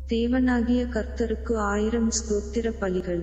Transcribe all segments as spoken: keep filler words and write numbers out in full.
தேவனாகிய கர்த்தருக்கு ஆயிரம் ஸ்தோத்திர பலிகள்.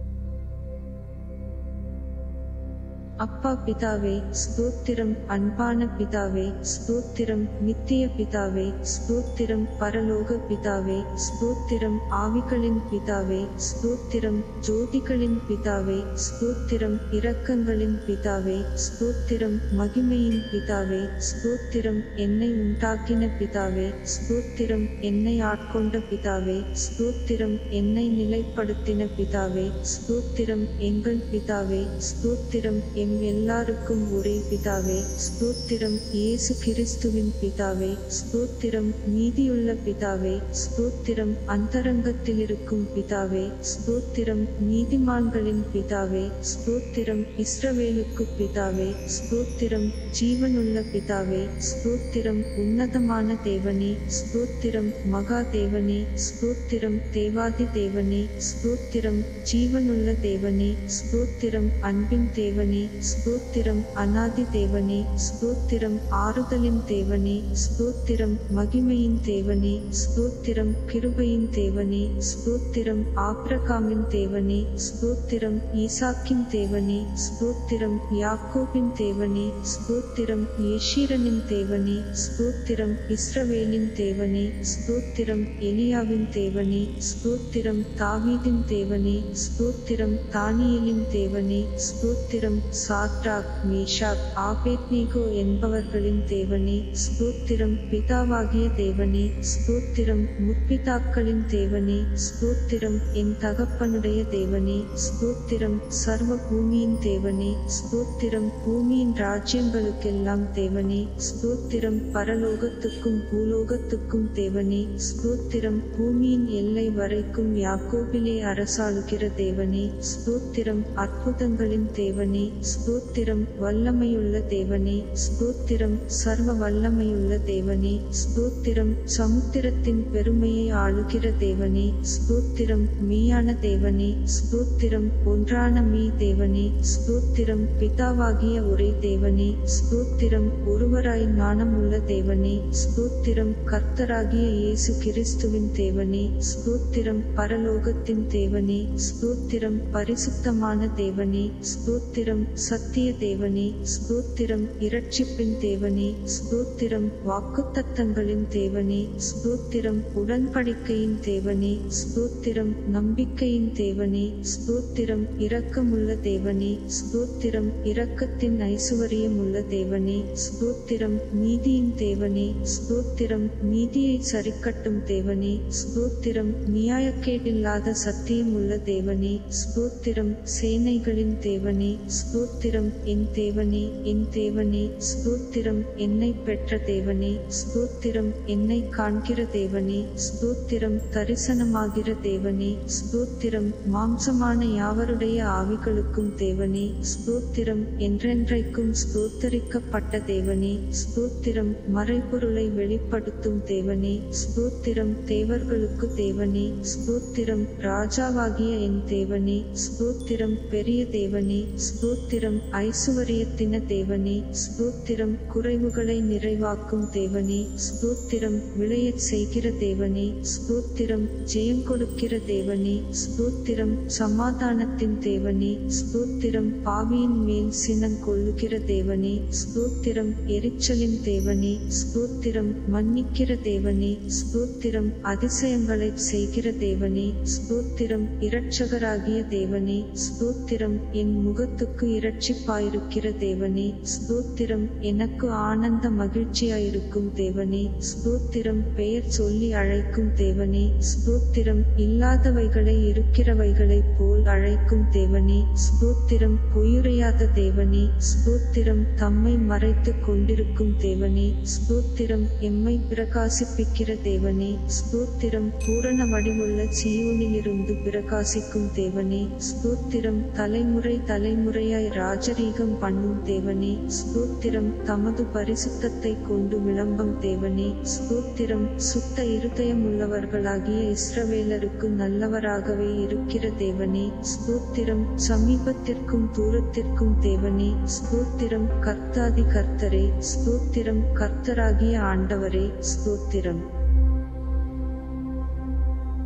அப்பா பிதாவே ஸ்தோத்திரம், அன்பான பிதாவே ஸ்தோத்திரம், நித்திய பிதாவே ஸ்தோத்திரம், பரலோக பிதாவே ஸ்தோத்திரம், ஆவிகளின் பிதாவே ஸ்தோத்திரம், ஜோதிகளின் பிதாவே ஸ்தோத்திரம், இரக்கங்களின் பிதாவே ஸ்தோத்திரம், மகிமையின் பிதாவே ஸ்தோத்திரம், என்னை உண்டாக்கின பிதாவே ஸ்தோத்திரம், என்னை ஆட்கொண்ட பிதாவே ஸ்தோத்திரம், என்னை நிலைப்படுத்தின பிதாவே ஸ்தோத்திரம், எங்கள் பிதாவே ஸ்தோத்திரம், எம் எல்லாருக்கும் ஒரே பிதாவே ஸ்தோத்திரம், இயேசு கிறிஸ்துவின் பிதாவே ஸ்தோத்திரம், நீதியுள்ள பிதாவே ஸ்தோத்திரம், அந்தரங்கத்திலிருக்கும் பிதாவே ஸ்தோத்திரம், நீதிமான்களின் பிதாவே ஸ்தோத்திரம், இஸ்ரவேலுக்கு பிதாவே ஸ்தோத்திரம், ஜீவனுள்ள பிதாவே ஸ்தோத்திரம், உன்னதமான தேவனே ஸ்தோத்திரம், மகா தேவனே ஸ்தோத்திரம், தேவாதி தேவனே ஸ்தோத்திரம், ஜீவனுள்ள தேவனே ஸ்தோத்திரம், அன்பின் தேவனே ஸ்தோத்திரம், அநாதி தேவனே ஸ்தோத்திரம், ஆறுதலின் தேவனே ஸ்தோத்திரம், மகிமையின் தேவனே ஸ்தோத்திரம், கிருபையின் தேவனே ஸ்தோத்திரம், ஆபிரகாமின் தேவனே ஸ்தோத்திரம், ஈசாக்கின் தேவனே ஸ்தோத்திரம், யாக்கோபின் தேவனே ஸ்தோத்திரம், யெஷீரனின் தேவனே ஸ்தோத்திரம், இஸ்ரவேலின் தேவனே ஸ்தோத்திரம், எலியாவின் தேவனே ஸ்தோத்திரம், தாவீதின் தேவனே ஸ்தோத்திரம், தானியேலின் தேவனே ஸ்தோத்திரம், சாத்ராக், மேஷாக், ஆபேத்நேகோ என்பவர்களின் தேவனே ஸ்தோத்திரம், பிதாவாகிய தேவனே ஸ்தோத்திரம், முற்பிதாக்களின் தேவனே ஸ்தோத்திரம், என் தகப்பனுடைய தேவனே ஸ்தோத்திரம், சர்வ பூமியின் தேவனே ஸ்தோத்திரம், பூமியின் ராஜ்யங்களுக்கெல்லாம் தேவனே ஸ்தோத்திரம், பரலோகத்துக்கும் பூலோகத்துக்கும் தேவனே ஸ்தோத்திரம், பூமியின் எல்லை வரைக்கும் யாக்கோபிலே அரசாளுகிற தேவனே ஸ்தோத்திரம், அற்புதங்களின் தேவனே ஸ்தோத்திரம், வல்லமையுள்ள தேவனே ஸ்தோத்திரம், சர்வ வல்லமையுள்ள தேவனே ஸ்தோத்திரம், சமுத்திரத்தின் பெருமையை ஆளுகிற தேவனே ஸ்தோத்திரம், மெய்யான தேவனே ஸ்தோத்திரம், ஒன்றான மெய் தேவனே ஸ்தோத்திரம், பிதாவாகிய ஒரே தேவனே ஸ்தோத்திரம், ஒருவராய் ஞானமுள்ள தேவனே ஸ்தோத்திரம், கர்த்தராகிய இயேசு கிறிஸ்துவின் தேவனே ஸ்தோத்திரம், பரலோகத்தின் தேவனே ஸ்தோத்திரம், பரிசுத்தமான தேவனே ஸ்தோத்திரம், சத்திய தேவனே ஸ்தோத்திரம், இரட்சிப்பின் தேவனே ஸ்தோத்திரம், வாக்குத்தத்தங்களின் தேவனே ஸ்தோத்திரம், உடன்படிக்கையின் தேவனே ஸ்தோத்திரம், நம்பிக்கையின் தேவனே ஸ்தோத்திரம், இரக்கமுள்ள தேவனே ஸ்தோத்திரம், இரக்கத்தின் ஐசுவரியமுள்ள தேவனே ஸ்தோத்திரம், நீதியின் தேவனே ஸ்தோத்திரம், நீதியை சரிக்கட்டும் தேவனே ஸ்தோத்திரம், நியாயக்கேடில்லாத சத்தியமுள்ள தேவனே ஸ்தோத்திரம், சேனைகளின் தேவனே ஸ்தோத்திரம், என் தேவனே என் தேவனே ஸ்தோத்திரம், என்னை பெற்ற தேவனே ஸ்தோத்திரம், என்னை காண்கிற தேவனே ஸ்தோத்திரம், தரிசனமாகிற தேவனே ஸ்தோத்திரம், மாம்சமான யாவருடைய ஆவிகளுக்கும் தேவனே ஸ்தோத்திரம், என்றென்றைக்கும் ஸ்தோத்தரிக்கப்பட்ட தேவனே ஸ்தோத்திரம், மறைபொருளை வெளிப்படுத்தும் தேவனே ஸ்தோத்திரம், தேவர்களுக்கு தேவனே ஸ்தோத்திரம், ராஜாவாகிய என் தேவனே ஸ்தோத்திரம், பெரிய தேவனே ஸ்தோத்திரம், ஐசுவரியத்தின தேவனே ஸ்தோத்திரம், குறைவுகளை நிறைவாக்கும் தேவனே ஸ்தோத்திரம், விளையச் செய்கிற தேவனே ஸ்தோத்திரம், ஜெயம் கொடுக்கிற தேவனே ஸ்தோத்திரம், சமாதானத்தின் தேவனே ஸ்தோத்திரம், பாவியின் மேல் சினம் கொள்ளுகிற தேவனே ஸ்தோத்திரம், எரிச்சலின் தேவனே ஸ்தோத்திரம், மன்னிக்கிற தேவனே ஸ்தோத்திரம், அதிசயங்களை செய்கிற தேவனே ஸ்தோத்திரம், இரட்சகராகிய தேவனே ஸ்தோத்திரம், என் முகத்துக்கு இரட்சிப்பாயிருக்கிற தேவனே ஸ்தோத்திரம், எனக்கு ஆனந்த மகிழ்ச்சியாயிருக்கும் தேவனே ஸ்தோத்திரம், பெயர் சொல்லி அழைக்கும் தேவனே ஸ்தோத்திரம், இல்லாதவைகளை இருக்கிறவைகளைப் போல் அழைக்கும் தேவனே ஸ்தோத்திரம், பொய்யுரையாத தேவனே ஸ்தோத்திரம், தம்மை மறைத்துக் கொண்டிருக்கும் தேவனே ஸ்தோத்திரம், எம்மை பிரகாசிப்பிக்கிற தேவனே ஸ்தோத்திரம், பூரண வடிவுள்ள சீயோனிலிருந்து பிரகாசிக்கும் தேவனே ஸ்தோத்திரம், தலைமுறை தலைமுறையாய் ராஜரீகம் பண்ணும் தேவனே ஸ்தோத்திரம், தமது பரிசுத்தத்தை கொண்டு விளம்பம் தேவனே ஸ்தோத்திரம், சுத்த இருதயமுள்ளவர்களாகிய இஸ்ரவேலருக்கு நல்லவராகவே இருக்கிற தேவனே ஸ்தோத்திரம், சமீபத்திற்கும் தூரத்திற்கும் தேவனே ஸ்தோத்திரம், கர்த்தாதி கர்த்தரே ஸ்தோத்திரம், கர்த்தராகிய ஆண்டவரே ஸ்தோத்திரம்.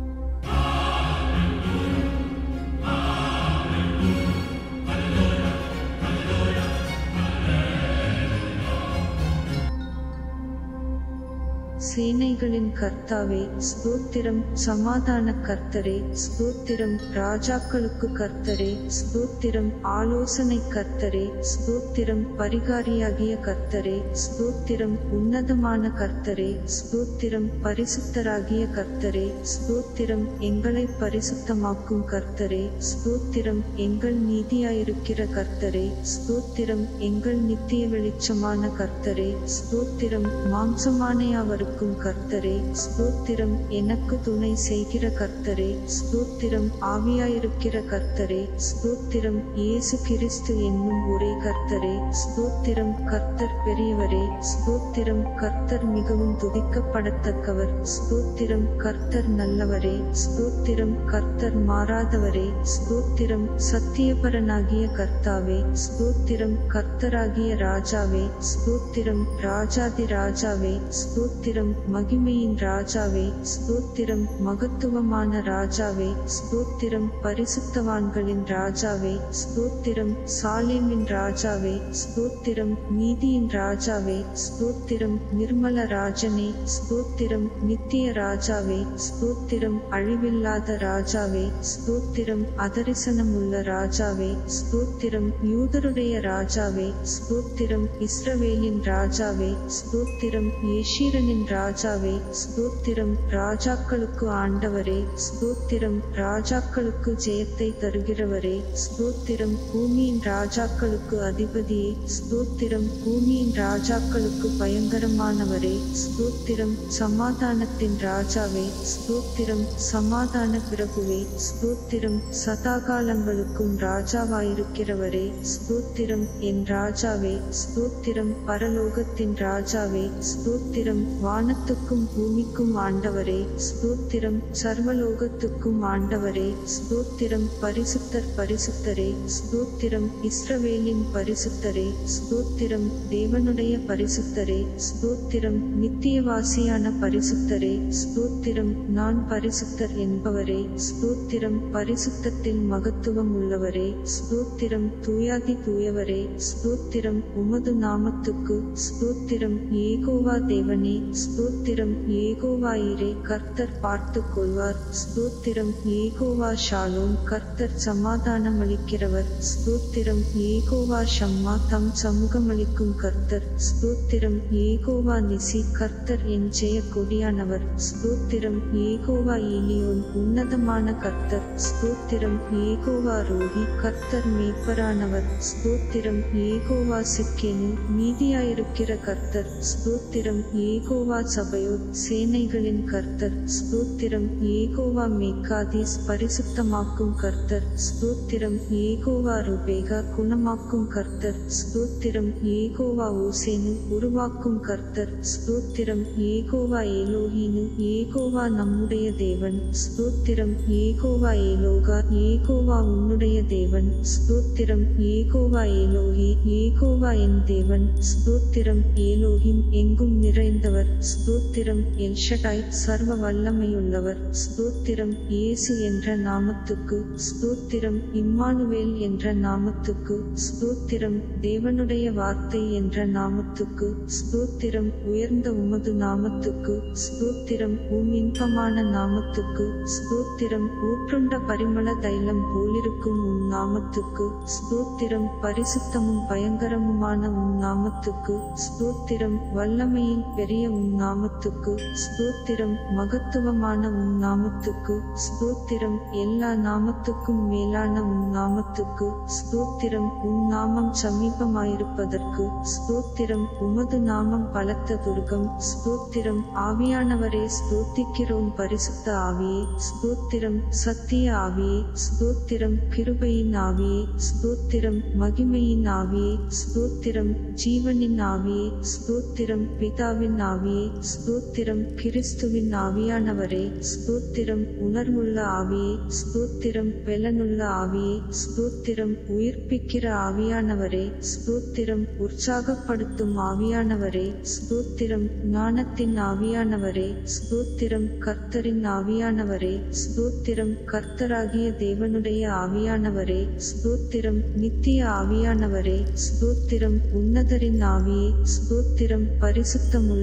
சேனைகளின் கர்த்தாவே ஸ்தோத்திரம். சமாதான கர்த்தரே ஸ்தோத்திரம். ராஜாக்களுக்கு கர்த்தரே ஸ்தோத்திரம். ஆலோசனை கர்த்தரே ஸ்தோத்திரம். பரிகாரியாகிய கர்த்தரே ஸ்தோத்திரம். உன்னதமான கர்த்தரே ஸ்தோத்திரம். பரிசுத்தராகிய கர்த்தரே ஸ்தோத்திரம். எங்களை பரிசுத்தமாக்கும் கர்த்தரே ஸ்தோத்திரம். எங்கள் நீதியாயிருக்கிற கர்த்தரே ஸ்தோத்திரம். எங்கள் நித்திய வெளிச்சமான கர்த்தரே ஸ்தோத்திரம். மாம்சமானையாவருக்கும் கர்த்தரே ஸ்தோத்திரம். எனக்கு துணை செய்கிற கர்த்தரே ஸ்தோத்திரம். ஆவியாயிருக்கிற கர்த்தரே ஸ்தோத்திரம். இயேசு கிறிஸ்து என்னும் ஒரே கர்த்தரே ஸ்தோத்திரம். கர்த்தர் பெரியவரே ஸ்தோத்திரம். கர்த்தர் மிகவும் துதிக்கப்படத்தக்கவர் ஸ்தோத்திரம். கர்த்தர் நல்லவரே ஸ்தோத்திரம். கர்த்தர் மாறாதவரே ஸ்தோத்திரம். சத்தியபரனாகிய கர்த்தாவே ஸ்தோத்திரம். கர்த்தராகிய ராஜாவே ஸ்தோத்திரம். ராஜாதி ராஜாவே ஸ்தோத்திரம். மகிமையின் ராஜாவே ஸ்தோத்திரம். மகத்துவமான ராஜாவே ஸ்தோத்திரம். பரிசுத்தவான்களின் ராஜாவே ஸ்தோத்திரம். சாலேமின் ராஜாவே ஸ்தோத்திரம். நீதியின் ராஜாவே ஸ்தோத்திரம். நிர்மல ராஜனே ஸ்தோத்திரம். நித்திய ராஜாவே ஸ்தோத்திரம். அழிவில்லாத ராஜாவே ஸ்தோத்திரம். அதரிசனமுள்ள ராஜாவே ஸ்தோத்திரம். யூதருடைய ராஜாவே ஸ்தோத்திரம். இஸ்ரவேலின் ராஜாவே ஸ்தோத்திரம். யெஷீரனின் ராஜாவே ஸ்தோத்திரம். ராஜாக்களுக்கு ஆண்டவரே ஸ்தோத்திரம். ராஜாக்களுக்கு ஜெயத்தை தருகிறவரே ஸ்தோத்திரம். பூமியின் ராஜாக்களுக்கு அதிபதியே ஸ்தோத்திரம். பூமியின் ராஜாக்களுக்கு பயங்கரமானவரே ஸ்தோத்திரம். சமாதானத்தின் ராஜாவே ஸ்தோத்திரம். சமாதான பிரபுவே ஸ்தோத்திரம். சதாகாலங்களுக்கும் ராஜாவாயிருக்கிறவரே ஸ்தோத்திரம். என் ராஜாவே ஸ்தோத்திரம். பரலோகத்தின் ராஜாவே ஸ்தோத்திரம். வானத்துக்கும் பூமிக்கும் ஆண்டவரே ஸ்தோத்திரம். சர்வலோகத்துக்கும் ஆண்டவரே ஸ்தோத்திரம். பரிசுத்தர் பரிசுத்தரே ஸ்தோத்திரம். இஸ்ரவேலின் பரிசுத்தரே ஸ்தோத்திரம். தேவனுடைய பரிசுத்தரே ஸ்தோத்திரம். நித்தியவாசியான பரிசுத்தரே ஸ்தோத்திரம். நான் பரிசுத்தர் என்பவரே ஸ்தோத்திரம். பரிசுத்தத்தில் மகத்துவம் உள்ளவரே ஸ்தோத்திரம். தூயாதி தூயவரே ஸ்தோத்திரம். உமது நாமத்துக்கு ஸ்தோத்திரம். ஏகோவா தேவனே ஸ்தோத்திரம். ஏகோவாயிரே கர்த்தர் பார்த்து கொள்வார் ஸ்தோத்திரம். ஏகோவா ஷாலோம் கர்த்தர் சமாதானமளிக்கிறவர் ஸ்தோத்திரம். ஏகோவா ஷம்மா தம் சமூகமளிக்கும் கர்த்தர் ஸ்தோத்திரம். ஏகோவா நிசி கர்த்தர் என் ஜெய கொடியானவர் ஸ்தோத்திரம். ஏகோவா ஏலியோன் உன்னதமான கர்த்தர் ஸ்தோத்திரம். ஏகோவா ரோஹி கர்த்தர் மேய்ப்பரானவர் ஸ்தோத்திரம். ஏகோவா சிக்கேனு நீதியாயிருக்கிற கர்த்தர் ஸ்தோத்திரம். ஏகோவா சபையோ சேனைகளின் கர்த்தர் ஸ்தோத்திரம். ஏகோவா மேக்காதீஸ் பரிசுத்தமாக்கும் கர்த்தர் ஸ்தோத்திரம். ஏகோவா ருபேகா குணமாக்கும் கர்த்தர் ஸ்தோத்திரம். ஏகோவா ஓசேனு உருவாக்கும் கர்த்தர் ஸ்தோத்திரம். ஏகோவா ஏலோஹீனு ஏகோவா நம்முடைய தேவன் ஸ்தோத்திரம். ஏகோவா ஏலோகா ஏகோவா உன்னுடைய தேவன் ஸ்தோத்திரம். ஏகோவா ஏலோஹி ஏகோவா என் தேவன் ஸ்தோத்திரம். ஏலோஹிம் எங்கும் நிறைந்தவர் ஸ்தோத்திரம். எல்ஷடாய் சர்வ வல்லமையுள்ளவர் ஸ்தோத்திரம். இயேசு என்ற நாமத்துக்கு ஸ்தோத்திரம். இம்மானுவேல் என்ற நாமத்துக்கு ஸ்தோத்திரம். தேவனுடைய வார்த்தை என்ற நாமத்துக்கு ஸ்தோத்திரம். உயர்ந்த உமது நாமத்துக்கு ஸ்தோத்திரம். உம் இன்பமான நாமத்துக்கு ஸ்தோத்திரம். ஊற்றுண்ட பரிமள தைலம் போலிருக்கும் உம் நாமத்துக்கு ஸ்தோத்திரம். பரிசுத்தமும் பயங்கரமுமான உம் நாமத்துக்கு ஸ்தோத்திரம். வல்லமையின் பெரிய உம் நாமத்துக்கு ஸ்தோத்திரம். மகத்துவமான உம் நாமத்துக்கு ஸ்தோத்திரம். எல்லா நாமத்துக்கும் மேலான உம் நாமத்துக்கு ஸ்தோத்திரம். உம் நாமம் சமீபமாயிருப்பதற்கு ஸ்தோத்திரம். உமது நாமம் பலத்த துர்கம் ஸ்தோத்திரம். ஆவியானவரே ஸ்தோத்திக்கிறோம். பரிசுத்த ஆவியே ஸ்தோத்திரம். சத்திய ஆவியே ஸ்தோத்திரம். கிருபையின் ஆவியே ஸ்தோத்திரம். மகிமையின் ஆவியே ஸ்தோத்திரம். ஜீவனின் ஆவியே ஸ்தோத்திரம். பிதாவின் ஆவியே ஸ்தோத்திரம். கிறிஸ்துவின் ஆவியானவரே ஸ்தோத்திரம். உணர்வுள்ள ஆவியே ஸ்தோத்திரம். பெலனுள்ள ஆவியே ஸ்தோத்திரம். உயிர்ப்பிக்கிற ஆவியானவரே ஸ்தோத்திரம். உற்சாகப்படுத்தும் ஆவியானவரே ஸ்தோத்திரம். ஞானத்தின் ஆவியானவரே ஸ்தோத்திரம். கர்த்தரின் ஆவியானவரே ஸ்தோத்திரம். கர்த்தராகிய தேவனுடைய ஆவியானவரே ஸ்தோத்திரம். நித்திய ஆவியானவரே ஸ்தோத்திரம். உன்னதரின் ஆவியே ஸ்தோத்திரம். பரிசுத்தமுள்ள ஆவியே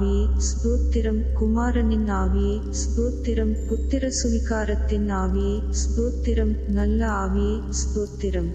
ஆவியே ஸ்தோத்திரம், குமாரனின் ஆவியே ஸ்தோத்திரம், புத்திர சுவிகாரத்தின் ஆவியே ஸ்தோத்திரம், நல்ல ஆவியே ஸ்தோத்திரம்.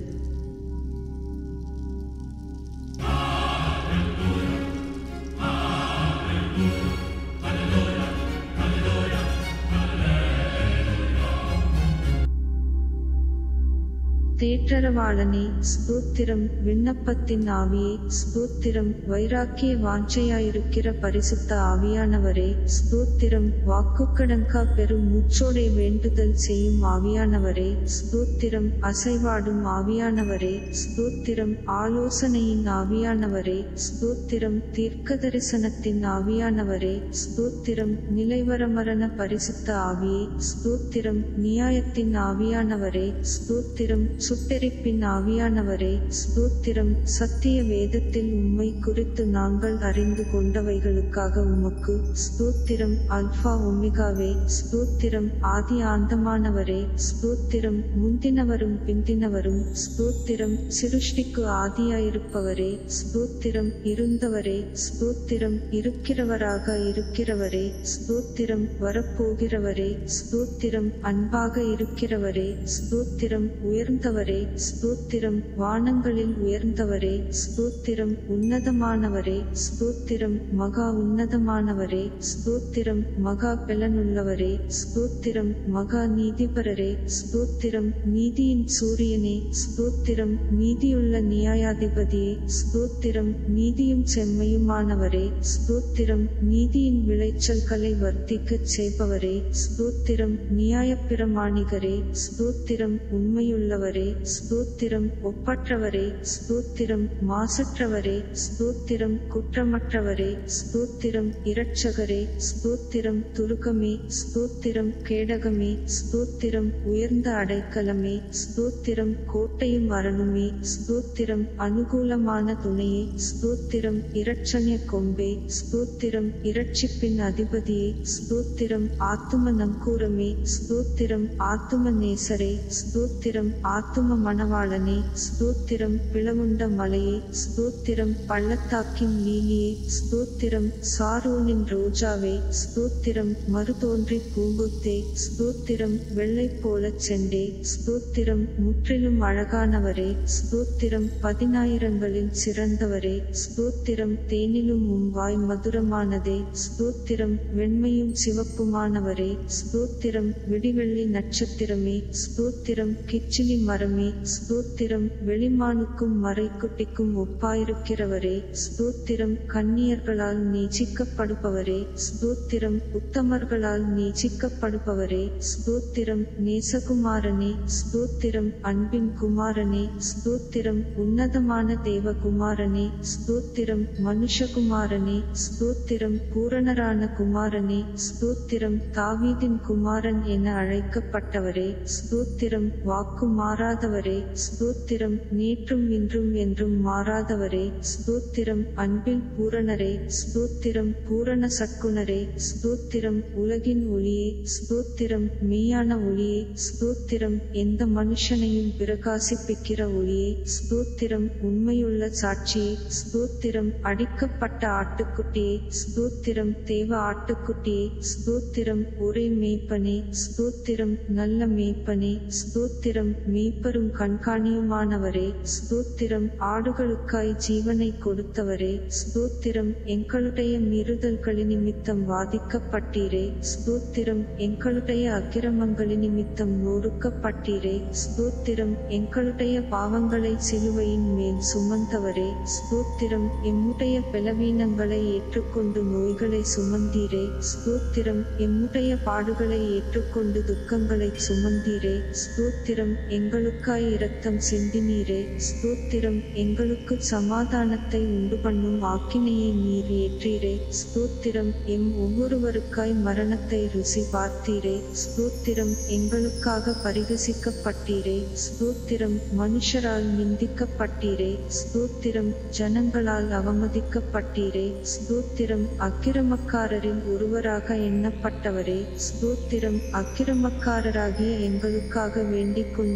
தேற்றரவாளனே ஸ்தோத்திரம், விண்ணப்பத்தின் ஆவியே ஸ்தோத்திரம், வைராக்கிய வாஞ்சையாயிருக்கிற பரிசுத்த ஆவியானவரே ஸ்தோத்திரம், வாக்குக்கடங்கா பெரும் மூச்சோடே வேண்டுதல் செய்யும் ஆவியானவரே ஸ்தோத்திரம், அசைவாடும் ஆவியானவரே ஸ்தோத்திரம், ஆலோசனையின் ஆவியானவரே ஸ்தோத்திரம், தீர்க்கதரிசனத்தின் ஆவியானவரே ஸ்தோத்திரம், நிலைவரமரண பரிசுத்த ஆவியே ஸ்தோத்திரம், நியாயத்தின் ஆவியானவரே ஸ்தோத்திரம், சுட்டெரிப்பின் ஆவியானவரே ஸ்தோத்திரம், சத்திய வேதத்தில் உம்மை குறித்து நாங்கள் அறிந்து கொண்டவைகளுக்காக உமக்கு ஸ்தோத்திரம், அல்பா ஒமேகாவே ஸ்தோத்திரம், ஆதி ஆந்தமானவரே ஸ்தோத்திரம், முந்தினவரும் பிந்தினவரும் ஸ்தோத்திரம், சிருஷ்டிக்கு ஆதியாயிருப்பவரே ஸ்தோத்திரம், இருந்தவரே ஸ்தோத்திரம், இருக்கிறவராக இருக்கிறவரே ஸ்தோத்திரம், வரப்போகிறவரே ஸ்தோத்திரம், அன்பாக இருக்கிறவரே ஸ்தோத்திரம், உயர்ந்தவரே ஸ்தோத்திரம், வானங்களில் உயர்ந்தவரே ஸ்தோத்திரம், உன்னதமானவரே ஸ்தோத்திரம், மகா உன்னதமானவரே ஸ்தோத்திரம், மகா பெலனுள்ளவரே ஸ்தோத்திரம், மகா நீதிபரரே ஸ்தோத்திரம், நீதியின் சூரியனே ஸ்தோத்திரம், நீதியுள்ள நியாயாதிபதியே ஸ்தோத்திரம், நீதியும் செம்மையுமானவரே ஸ்தோத்திரம், நீதியின் விளைச்சல்களை வர்த்திக்கச் செய்பவரே ஸ்தோத்திரம், நியாயப் பிரமாணிகரே ஸ்தோத்திரம், உண்மையுள்ளவரே ஸ்தோத்திரம், ஒப்பற்றவரே ஸ்தோத்திரம், மாசற்றவரே ஸ்தோத்திரம், குற்றமற்றவரே ஸ்தோத்திரம், இரட்சகரே ஸ்தோத்திரம், துருகமே ஸ்தோத்திரம், கேடகமே ஸ்தோத்திரம், உயர்ந்த அடைக்கலமே ஸ்தோத்திரம், கோட்டையும் அரணுமே ஸ்தோத்திரம், அனுகூலமான துணையே ஸ்தோத்திரம், இரட்சணிய கொம்பே ஸ்தோத்திரம், இரட்சிப்பின் அதிபதியே ஸ்தோத்திரம், ஆத்தும நங்கூரமே ஸ்தோத்திரம், ஆத்தும நேசரே ஸ்தோத்திரம், ஆத்தும மணவாளனே ஸ்தோத்திரம், பிளவுண்ட மலையே ஸ்தோத்திரம், பள்ளத்தாக்கின் லீலியே ஸ்தோத்திரம், சாரோனின் ரோஜாவே ஸ்தோத்திரம், மறுதோன்றி பூங்குத்தே ஸ்தோத்திரம், வெள்ளை போலச் செண்டே ஸ்தோத்திரம், முற்றிலும் அழகானவரே ஸ்தோத்திரம், பதினாயிரங்களில் சிறந்தவரே ஸ்தோத்திரம், தேனிலும் உம் வாய் மதுரமானதே ஸ்தோத்திரம், வெண்மையும் சிவப்புமானவரே ஸ்தோத்திரம், விடிவெள்ளி நட்சத்திரமே ஸ்தோத்திரம், கிச்சிலி மரமே ஸ்தோத்திரம், வெளிமானுக்கும் மறைக்குட்டிக்கும் ஒப்பாயிருக்கிறவரே ஸ்தோத்திரம், கன்னியர்களால் நேசிக்கப்படுபவரே ஸ்தோத்திரம், உத்தமர்களால் நேசிக்கப்படுபவரே ஸ்தோத்திரம், நேசகுமாரனே ஸ்தோத்திரம், அன்பின் குமாரனே ஸ்தோத்திரம், உன்னதமான தேவகுமாரனே ஸ்தோத்திரம், மனுஷகுமாரனே ஸ்தோத்திரம், பூரணரான குமாரனே ஸ்தோத்திரம், தாவீதின் குமாரன் என அழைக்கப்பட்டவரே ஸ்தோத்திரம், வாக்கு மாறாதவரே ஸ்தோத்திரம், நேற்றும் இன்றும் என்றும் மாறாதவரே ஸ்தோத்திரம், அன்பில் பூரணரே ஸ்தோத்திரம், பூரண சற்குணரே ஸ்தோத்திரம், உலகின் ஒளியே ஸ்தோத்திரம், மெய்யான ஒளியே ஸ்தோத்திரம், எந்த மனுஷனையும் பிரகாசிப்பிக்கிற ஒளியே ஸ்தோத்திரம், உண்மையுள்ள சாட்சியே ஸ்தோத்திரம், அடிக்கப்பட்ட ஆட்டுக்குட்டியே ஸ்தோத்திரம், தேவ ஆட்டுக்குட்டியே ஸ்தோத்திரம், ஒரே மேய்ப்பனே ஸ்தோத்திரம், நல்ல மேய்ப்பனே ஸ்தோத்திரம், மேய்ப்பரும் கண்காணியுமானவரே ஸ்தோத்திரம், ஆடுகளுக்காய் ஜீவனை கொடுத்தவரே ஸ்தோத்திரம், எங்களுடைய மீறுதல்களின் நிமித்தம் வாதிக்கப்பட்டீரே ஸ்தோத்திரம், எங்களுடைய அக்கிரமங்களின் நிமித்தம் நொறுக்கப்பட்டீரே ஸ்தோத்திரம், எங்களுடைய பாவங்களை சிலுவையின் மேல் சுமந்தவரே ஸ்தோத்திரம், எம்முடைய பலவீனங்களை ஏற்றுக்கொண்டு நோய்களை சுமந்தீரே ஸ்தோத்திரம், எம்முடைய பாடுகளை ஏற்றுக்கொண்டு துக்கங்களை சுமந்தீரே ஸ்தோத்திரம், எங்களுக்காய் இரத்தம் சிந்தினீரே ஸ்தோத்திரம், எங்களுக்கு சமாதானத்தை உண்டு பண்ணும் ஆக்கினையை நீர் ஏற்றீரே ஸ்தோத்திரம், எம் ஒவ்வொருவருக்காய் மரணத்தை ருசி பார்த்தீரே ஸ்தோத்திரம், எங்களுக்காக பரிகசிக்கப்பட்டீரே ஸ்தோத்திரம், மனுஷரால் நிந்திக்கப்பட்டீரே ஸ்தோத்திரம், ஜனங்களால் அவமதிக்கப்பட்டீரே ஸ்தோத்திரம், அக்கிரமக்காரரில் ஒருவராக எண்ணப்பட்டவரே ஸ்தோத்திரம், அக்கிரமக்காரராகிய எங்களுக்காக வேண்டிக் கொண்டீரே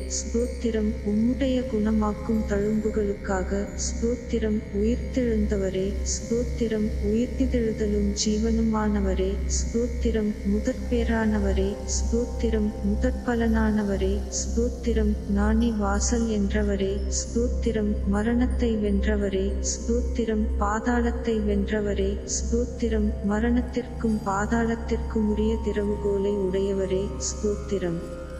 ஸ்தோத்திரம். உம்முடைய குணமாக்கும் தழும்புகளுக்காக ஸ்தோத்திரம். உயிர்த்தெழுந்தவரே ஸ்தோத்திரம். உயிர்த்தெழுதலும் ஜீவனுமானவரே ஸ்தோத்திரம். முதற்பேரானவரே ஸ்தோத்திரம். முதற்பலனானவரே ஸ்தோத்திரம். நானே வாசல் என்றவரே ஸ்தோத்திரம். மரணத்தை வென்றவரே ஸ்தோத்திரம். பாதாளத்தை வென்றவரே ஸ்தோத்திரம். மரணத்திற்கும் பாதாளத்திற்கும் உரிய திறவுகோலை உடையவரே ஸ்தோத்திரம்.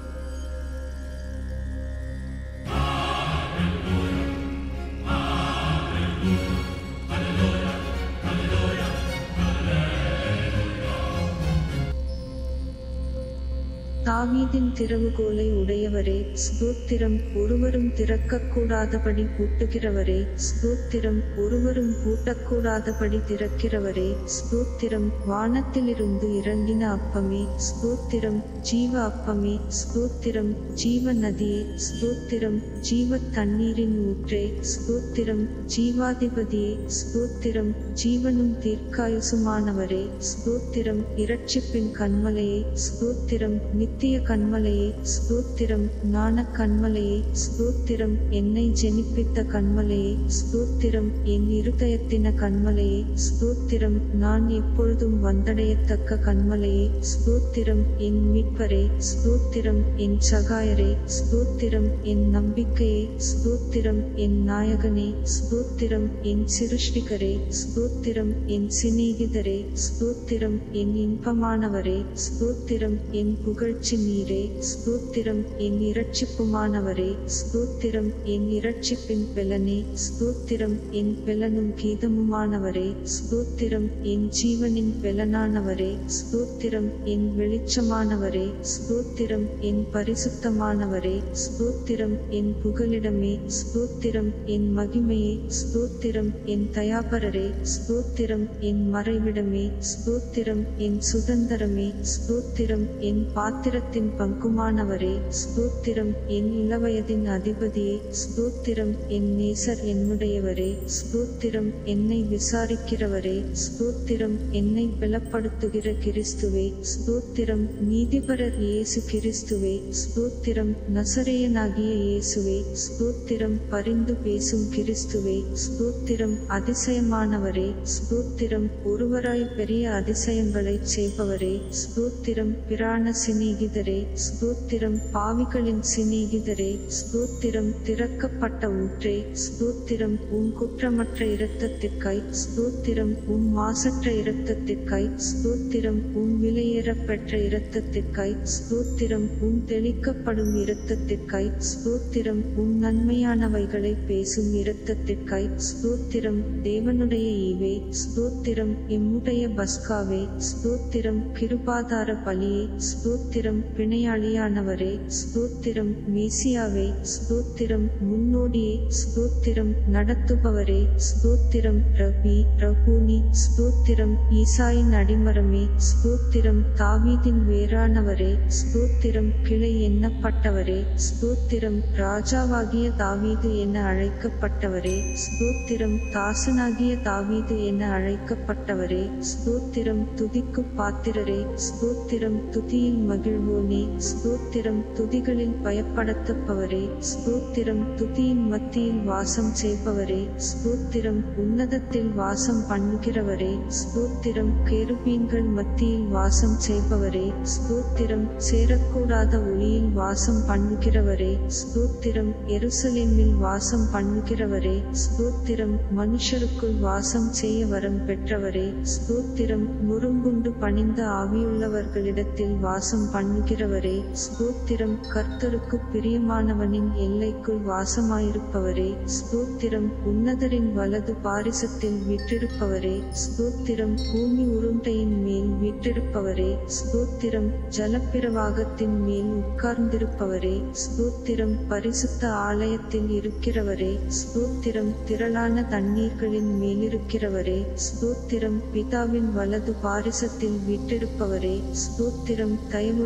தாவீதின் திறவுகோலை உடையவரே ஸ்தோத்திரம். ஒருவரும் திறக்கக்கூடாதபடி பூட்டுகிறவரே ஸ்தோத்திரம். ஒருவரும் பூட்டக்கூடாதபடி திறக்கிறவரே ஸ்தோத்திரம். வானத்திலிருந்து இறங்கின அப்பமே ஸ்தோத்திரம். ஜீவ அப்பமே ஸ்தோத்திரம். ஜீவ நதியே ஸ்தோத்திரம். ஜீவ தண்ணீரின் ஊற்றே ஸ்தோத்திரம். ஜீவாதிபதியே ஸ்தோத்திரம். ஜீவனும் தீர்க்காயுசுமானவரே ஸ்தோத்திரம். இரட்சிப்பின் கன்மலையே ஸ்தோத்திரம். நித்திய கன்மலையே ஸ்தோத்திரம். ஞான கன்மலையே ஸ்தோத்திரம். என்னை ஜெனிப்பித்த கன்மலையே ஸ்தோத்திரம். என் இருதயத்தின கன்மலையே ஸ்தோத்திரம். நான் எப்பொழுதும் வந்தடையத்தக்க கன்மலையே ஸ்தோத்திரம். என் மீட்பரே ஸ்தோத்திரம். என் சகாயரே ஸ்தோத்திரம். என் நம்பிக்கையே ஸ்தோத்திரம். என் நாயகனே ஸ்தோத்திரம். என் சிருஷ்டிகரே ஸ்தோத்திரம். என் சிநேகிதரே ஸ்தோத்திரம். என் இன்பமானவரே ஸ்தோத்திரம். என் புகழ்ச்சி நீரே ஸ்தோத்திரம். என் இரட்சிப்புமானவரே ஸ்தோத்திரம். என் இரட்சிப்பின் பெலனே ஸ்தோத்திரம். என் பெலனும் கீதமுமானவரே ஸ்தோத்திரம். என் ஜீவனின் பெலனானவரே ஸ்தோத்திரம். என் வெளிச்சமானவரே ஸ்தோத்திரம். என் பரிசுத்தமானவரே ஸ்தோத்திரம். என் புகலிடமே ஸ்தோத்திரம். என் மகிமையே ஸ்தோத்திரம். என் தயாபரரே ஸ்தோத்திரம். என் மறைவிடமே ஸ்தோத்திரம். என் சுதந்திரமே ஸ்தோத்திரம். என் பாத்திரத்தின் பங்குமானவரே ஸ்தோத்திரம். என் இளவயதின் அதிபதியே ஸ்தோத்திரம். என் நேசர் என்னுடையவரே ஸ்தோத்திரம். என்னை விசாரிக்கிறவரே ஸ்தோத்திரம். என்னை பலப்படுத்துகிற கிறிஸ்துவே ஸ்தோத்திரம். நீதிபரர் இயேசு கிறிஸ்துவே ஸ்தோத்திரம். நசரேயனாகிய இயேசுவே ஸ்தோத்திரம். பரிந்து பேசும் கிறிஸ்துவே ஸ்தோத்திரம். அதிசயமானவரே ஸ்தோத்திரம். ஒருவராய் பெரிய அதிசயங்களைச் செய்பவரே ஸ்தோத்திரம். பிரான சிநேகிதரே ஸ்தோத்திரம். பாவிகளின் சிநேகிதரே ஸ்தோத்திரம். திறக்கப்பட்ட ஊற்றே ஸ்தோத்திரம். உம் குற்றமற்ற இரத்தத்திற்காய் ஸ்தோத்திரம். உம் மாசற்ற இரத்தத்திற்காய் ஸ்தோத்திரம். உம் விலையேறப்பெற்ற இரத்தத்திற்காய் ஸ்தோத்திரம். உம் தெளிக்கப்படும் இரத்தத்திற்காய் ஸ்தோத்திரம். உம் நன்மையானவைகளை பேசும் இரத்தத்திற்காய் ஸ்தோத்திரம். தேவனுடைய ஈவே ஸ்தோத்திரம். எம்முடைய பஸ்காவே ஸ்தோத்திரம். கிருபாதார பலியே ஸ்தோத்திரம். பிணையாளியானவரே ஸ்தோத்திரம். மேசியாவே ஸ்தோத்திரம். முன்னோடியே ஸ்தோத்திரம். நடத்துபவரே ஸ்தோத்திரம். ரபி ரபூனி ஸ்தோத்திரம். ஈசாயின் அடிமரமே ஸ்தோத்திரம். தாவீதின் வேரானவரே ஸ்தோத்திரம். கிளை எண்ணப்பட்டவரே ஸ்தோத்திரம். ராஜாவாகிய தாவீது என அழைக்கப்பட்டவரே ஸ்தோத்திரம். தாசனாகிய தாவீது என அழைக்கப்பட்டவரே ஸ்தோத்திரம். துதிக்கு பாத்திரரே ஸ்தோத்திரம். துதியில் மகிழ்வோனே ஸ்தோத்திரம். துதிகளில் பயப்படுத்தப்பவரே ஸ்தோத்திரம். துதியின் மத்தியில் வாசம் செய்பவரே ஸ்தோத்திரம். உன்னதத்தில் வாசம் பண்ணுகிறவரே ஸ்தோத்திரம். கேருபீன்கள் மத்தியில் வாசம் செய்பவரே ஸ்தோத்திரம். சேரக்கூடாத ஒளியில் வாசம் பண்ணுகிறவரே ஸ்தோத்திரம். எருசலேமில் வாசம் பண்ணுகிறவரே ஸ்தோத்திரம். மனுஷருக்குள் வாசம் செய்ய வரம் பெற்றவரே ஸ்தோத்திரம். முருங்குண்டு பணிந்த ஆவியுள்ளவர்களிடத்தில் வாசம் பண்ணுகிறவரே ஸ்தோத்திரம். கர்த்தருக்கு பிரியமானவனின் எல்லைக்குள் வாசமாயிருப்பவரே ஸ்தோத்திரம். உன்னதரின் வலது பாரிசத்தில் வீற்றிருப்பவரே ஸ்தோத்திரம். பூமி உருண்டையின் மேல் வீற்றிருப்பவரே ஸ்தோத்திரம். ஜலப்பிரவாகத்தின் மேல் உட்கார்ந்திருப்பவரே ஸ்தோத்திரம். பரிசுத்த ஆலயத்தில் இருக்கிறவரே ஸ்தோத்திரம். திரளான தண்ணீர்களின் மேலிருக்கிறவரே ஸ்தோத்திரம். பிதாவின் வலது பாரிசத்தில் வீற்றிருப்பவரே ஸ்தோத்திரம். தயவுள்ள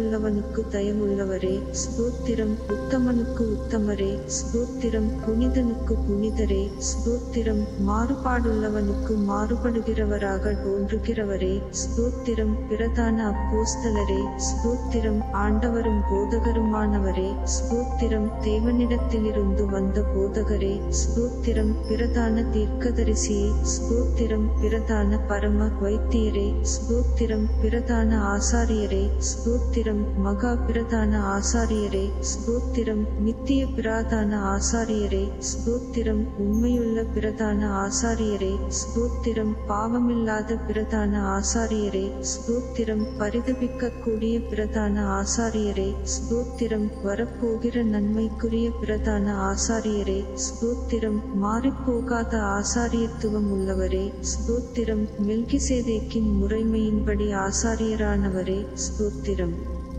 தயவுள்ளவனுக்கு தயவுள்ளவரே ஸ்தோத்திரம். உத்தமனுக்கு உத்தமரே ஸ்தோத்திரம். புனிதனுக்கு புனிதரே ஸ்தோத்திரம். மாறுபாடுள்ளவனுக்கு மாறுபடுகிறவராக தோன்றுகிறவரே ஸ்தோத்திரம். பிரதான அப்போஸ்தலரே ஸ்தோத்திரம். ஆண்டவரும் போதகருமானவரே ஸ்தோத்திரம். தேவனிடத்திலிருந்து வந்த போதகரே ஸ்தோத்திரம். பிரதான தீர்க்கதரிசியே ஸ்தோத்திரம். பிரதான பரம வைத்தியரே ஸ்தோத்திரம். பிரதான ஆசாரியரே ஸ்தோத்திரம். மகா பிரதான ஆசாரியரே ஸ்தோத்திரம். நித்திய பிரதான ஆசாரியரே ஸ்தோத்திரம். உண்மையுள்ள பிரதான ஆசாரியரே ஸ்தோத்திரம். பாவமில்லாத பிரதான ஆசாரியரே ஸ்தோத்திரம். பரிதபிக்கக்கூடிய பிரதான ஆசாரியரே ஸ்தோத்திரம். வரப்போகிற நன்மைக்குரிய பிரதான ஆசாரியரே ஸ்தோத்திரம். மாறிப்போகாத ஆசாரியத்துவம் உள்ளவரே ஸ்தோத்திரம். மெல்கிசேதேக்கின் முறைமையின்படி ஆசாரியரானவரே ஸ்தோத்திரம்.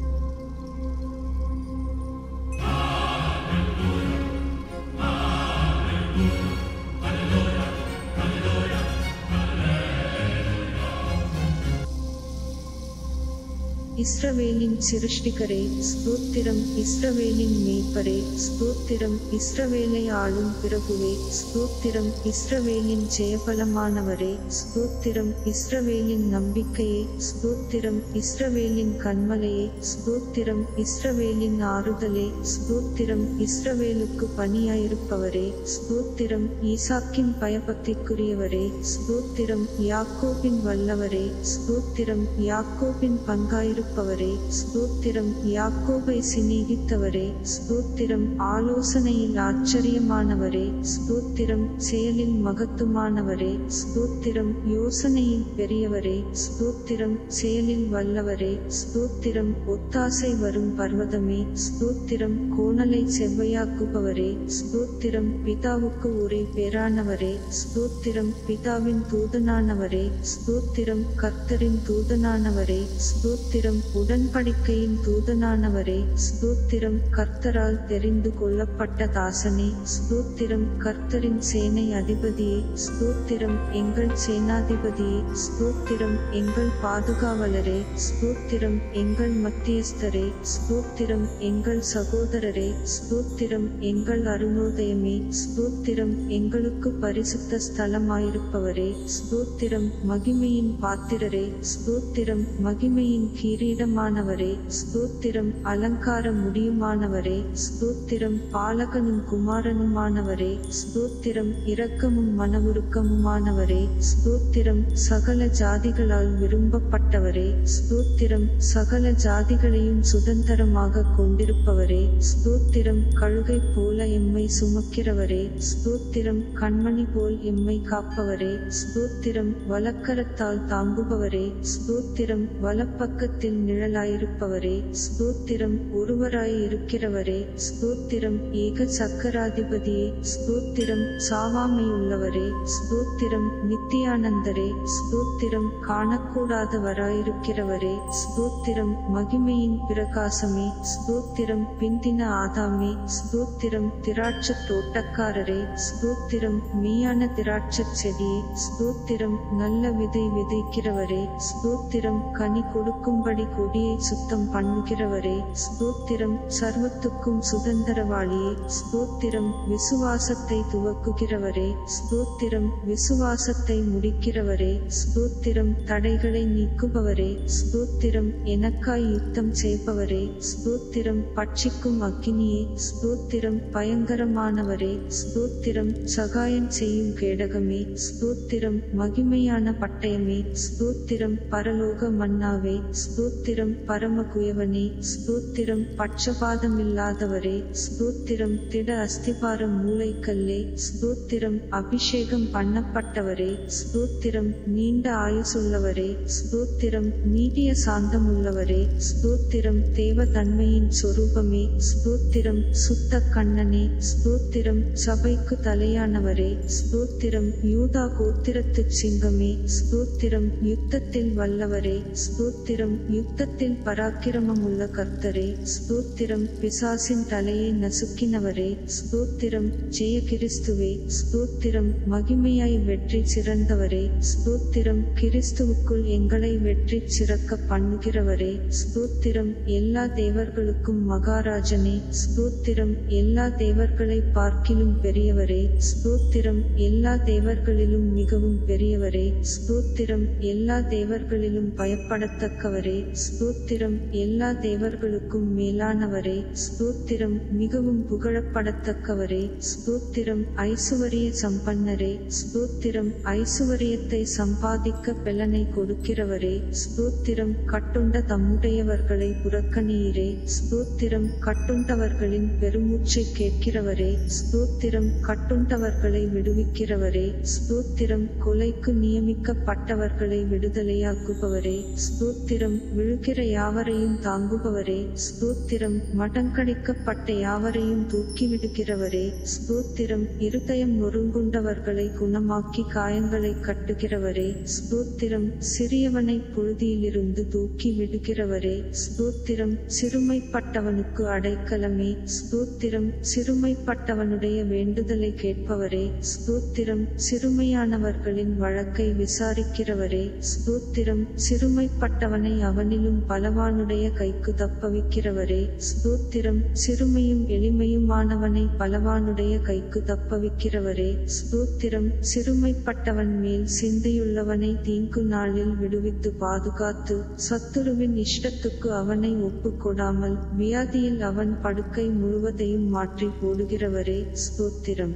இஸ்ரவேலின் சிருஷ்டிகரே ஸ்தோத்திரம். இஸ்ரவேலின் மேய்ப்பரே ஸ்தோத்திரம். இஸ்ரவேலை ஆளும் பிரபுவே ஸ்தோத்திரம். இஸ்ரவேலின் ஜெயபலமானவரே ஸ்தோத்திரம். இஸ்ரவேலின் நம்பிக்கையே ஸ்தோத்திரம். இஸ்ரவேலின் கன்மலையே ஸ்தோத்திரம். இஸ்ரவேலின் ஆறுதலே ஸ்தோத்திரம். இஸ்ரவேலுக்கு பணியாயிருப்பவரே ஸ்தோத்திரம். ஈசாக்கின் பயபக்திக்குரியவரே ஸ்தோத்திரம். யாக்கோபின் வல்லவரே ஸ்தோத்திரம். யாக்கோபின் பங்காயிரு பவரே ஸ்தோத்திரம். யாக்கோபை சிநேகித்தவரே ஸ்தோத்திரம். ஆலோசனையில் ஆச்சரியமானவரே ஸ்தோத்திரம். செயலில் மகத்துவமானவரே ஸ்தோத்திரம். யோசனையில் பெரியவரே ஸ்தோத்திரம். செயலில் வல்லவரே ஸ்தோத்திரம். ஒத்தாசை வரும் பர்வதமே ஸ்தோத்திரம். கோணலை செவ்வையாக்குபவரே ஸ்தோத்திரம். பிதாவுக்கு ஒரே பேரானவரே ஸ்தோத்திரம். பிதாவின் தூதனானவரே ஸ்தோத்திரம். கர்த்தரின் தூதனானவரே ஸ்தோத்திரம். உடன்படிக்கையின் தூதனானவரே ஸ்தோத்திரம். கர்த்தரால் தெரிந்து கொள்ளப்பட்ட தாசனே ஸ்தோத்திரம். கர்த்தரின் சேனை அதிபதியே ஸ்தோத்திரம். எங்கள் சேனாதிபதியே ஸ்தோத்திரம். எங்கள் பாதுகாவலரே ஸ்தோத்திரம். எங்கள் மத்தியஸ்தரே ஸ்தோத்திரம். எங்கள் சகோதரரே ஸ்தோத்திரம். எங்கள் அருணோதயமே ஸ்தோத்திரம். எங்களுக்கு பரிசுத்த ஸ்தலமாயிருப்பவரே ஸ்தோத்திரம். மகிமையின் பாத்திரரே ஸ்தோத்திரம். மகிமையின் கிரீடமானவரே ஸ்தோத்திரம். அலங்கார முடியுமானவரே ஸ்தோத்திரம். பாலகனும் குமாரனுமானவரே ஸ்தோத்திரம். இரக்கமும் மனவுருக்கமுமானவரே ஸ்தோத்திரம். சகல ஜாதிகளால் விரும்பப்பட்டவரே ஸ்தோத்திரம். சகல ஜாதிகளையும் சுதந்திரமாக கொண்டிருப்பவரே ஸ்தோத்திரம். கழுகை போல எம்மை சுமக்கிறவரே ஸ்தோத்திரம். கண்மணி போல் எம்மை காப்பவரே ஸ்தோத்திரம். வலக்கரத்தால் தாங்குபவரே ஸ்தோத்திரம். வலப்பக்கத்தில் நிழலாயிருப்பவரே ஸ்தோத்திரம். ஒருவராய் இருக்கிறவரே ஸ்தோத்திரம். ஏக சக்கராதிபதியே ஸ்தோத்திரம். சாவாமையுள்ளவரே ஸ்தோத்திரம். நித்தியானந்தரே ஸ்தோத்திரம். காணக்கூடாதவராயிருக்கிறவரே ஸ்தோத்திரம். மகிமையின் பிரகாசமே ஸ்தோத்திரம். பிந்தின ஆதாமே ஸ்தோத்திரம். திராட்சத் தோட்டக்காரரே ஸ்தோத்திரம். மெய்யான திராட்சச் செடியே ஸ்தோத்திரம். நல்ல விதை விதைக்கிறவரே ஸ்தோத்திரம். கனி கொடுக்கும்படி கொடியை சுத்தம் பண்ணுகிறவரே ஸ்தோத்திரம். சர்வத்துக்கும் சுதந்திரவாளியே ஸ்தோத்திரம். விசுவாசத்தை துவக்குகிறவரே ஸ்தோத்திரம். விசுவாசத்தை முடிக்கிறவரே ஸ்தோத்திரம். தடைகளை நீக்குபவரே ஸ்தோத்திரம். எனக்காய் யுத்தம் செய்பவரே ஸ்தோத்திரம். பட்சிக்கும் அக்கினியே ஸ்தோத்திரம். பயங்கரமானவரே ஸ்தோத்திரம். சகாயம் செய்யும் கேடகமே ஸ்தோத்திரம். மகிமையான பட்டயமே ஸ்தோத்திரம். பரலோக மன்னாவே ஸ்தோத்திரம். பரமகுயவனே ஸ்தோத்திரம். பட்சபாதமில்லாதவரே ஸ்தோத்திரம். திட அஸ்திபார மூளைக்கல்லே ஸ்தோத்திரம். அபிஷேகம் பண்ணப்பட்டவரே ஸ்தோத்திரம். நீண்ட ஆயுசுள்ளவரே ஸ்தோத்திரம். நீடிய சாந்தமுள்ளவரே ஸ்தோத்திரம். தேவ தன்மையின் சொரூபமே ஸ்தோத்திரம். சுத்த கண்ணனே ஸ்தோத்திரம். சபைக்கு தலையானவரே ஸ்தோத்திரம். யூதா கோத்திரத்து சிங்கமே ஸ்தோத்திரம். யுத்தத்தில் வல்லவரே ஸ்தோத்திரம். யுத்தத்தில் பராக்கிரமமுள்ள கர்த்தரே ஸ்தோத்திரம். பிசாசின் தலையை நசுக்கினவரே ஸ்தோத்திரம். ஜெய கிறிஸ்துவே ஸ்தோத்திரம். மகிமையாய் வெற்றி சிறந்தவரே ஸ்தோத்திரம். கிறிஸ்துவுக்குள் எங்களை வெற்றி சிறக்க பண்ணுகிறவரே ஸ்தோத்திரம். எல்லா தேவர்களுக்கும் மகாராஜனே ஸ்தோத்திரம். எல்லா தேவர்களை பார்க்கிலும் பெரியவரே ஸ்தோத்திரம். எல்லா தேவர்களிலும் மிகவும் பெரியவரே ஸ்தோத்திரம். எல்லா தேவர்களிலும் பயப்படத்தக்கவரே ஸ்தோத்திரம். எல்லா தேவர்களுக்கும் மேலானவரே ஸ்தோத்திரம். மிகவும் புகழப்படத்தக்கவரே ஸ்தோத்திரம். ஐசுவரிய சம்பன்னரே ஸ்தோத்திரம். ஐசுவரியத்தை சம்பாதிக்க பெலனை கொடுக்கிறவரே ஸ்தோத்திரம். கட்டுண்ட தம்முடையவர்களை புறக்கணியீரே ஸ்தோத்திரம். கட்டுண்டவர்களின் பெருமூச்சை கேட்கிறவரே ஸ்தோத்திரம். கட்டுண்டவர்களை விடுவிக்கிறவரே ஸ்தோத்திரம். கொலைக்கு நியமிக்கப்பட்டவர்களை விடுதலையாக்குபவரே ஸ்தோத்திரம். விழுகிற யாவரையும் தாங்குபவரே ஸ்தோத்திரம். மடங்கடிக்கப்பட்ட யாவரையும் தூக்கிவிடுகிறவரே ஸ்தோத்திரம். இருதயம் நொறுங்குண்டவர்களை குணமாக்கி காயங்களை கட்டுகிறவரே ஸ்தோத்திரம். சிறியவனை புழுதியிலிருந்து தூக்கி விடுகிறவரே ஸ்தோத்திரம். சிறுமைப்பட்டவனுக்கு அடைக்கலமே ஸ்தோத்திரம். சிறுமைப்பட்டவனுடைய வேண்டுதலை கேட்பவரே ஸ்தோத்திரம். சிறுமையானவர்களின் வழக்கை விசாரிக்கிறவரே ஸ்தோத்திரம். சிறுமைப்பட்டவனை அவனிலும் பலவானுடைய கைக்கு தப்பவிக்கிறவரே ஸ்தோத்திரம். சிறுமையும் எளிமையுமானவனை பலவானுடைய கைக்கு தப்பவிக்கிறவரே ஸ்தோத்திரம். சிறுமைப்பட்டவன் மேல் சிந்தையுள்ளவனை தீங்கு நாளில் விடுவித்து பாதுகாத்து சத்துருவின் இஷ்டத்துக்கு அவனை ஒப்புக் கொடாமல் வியாதியில் அவன் படுக்கை முழுவதையும் மாற்றி போடுகிறவரே ஸ்தோத்திரம்.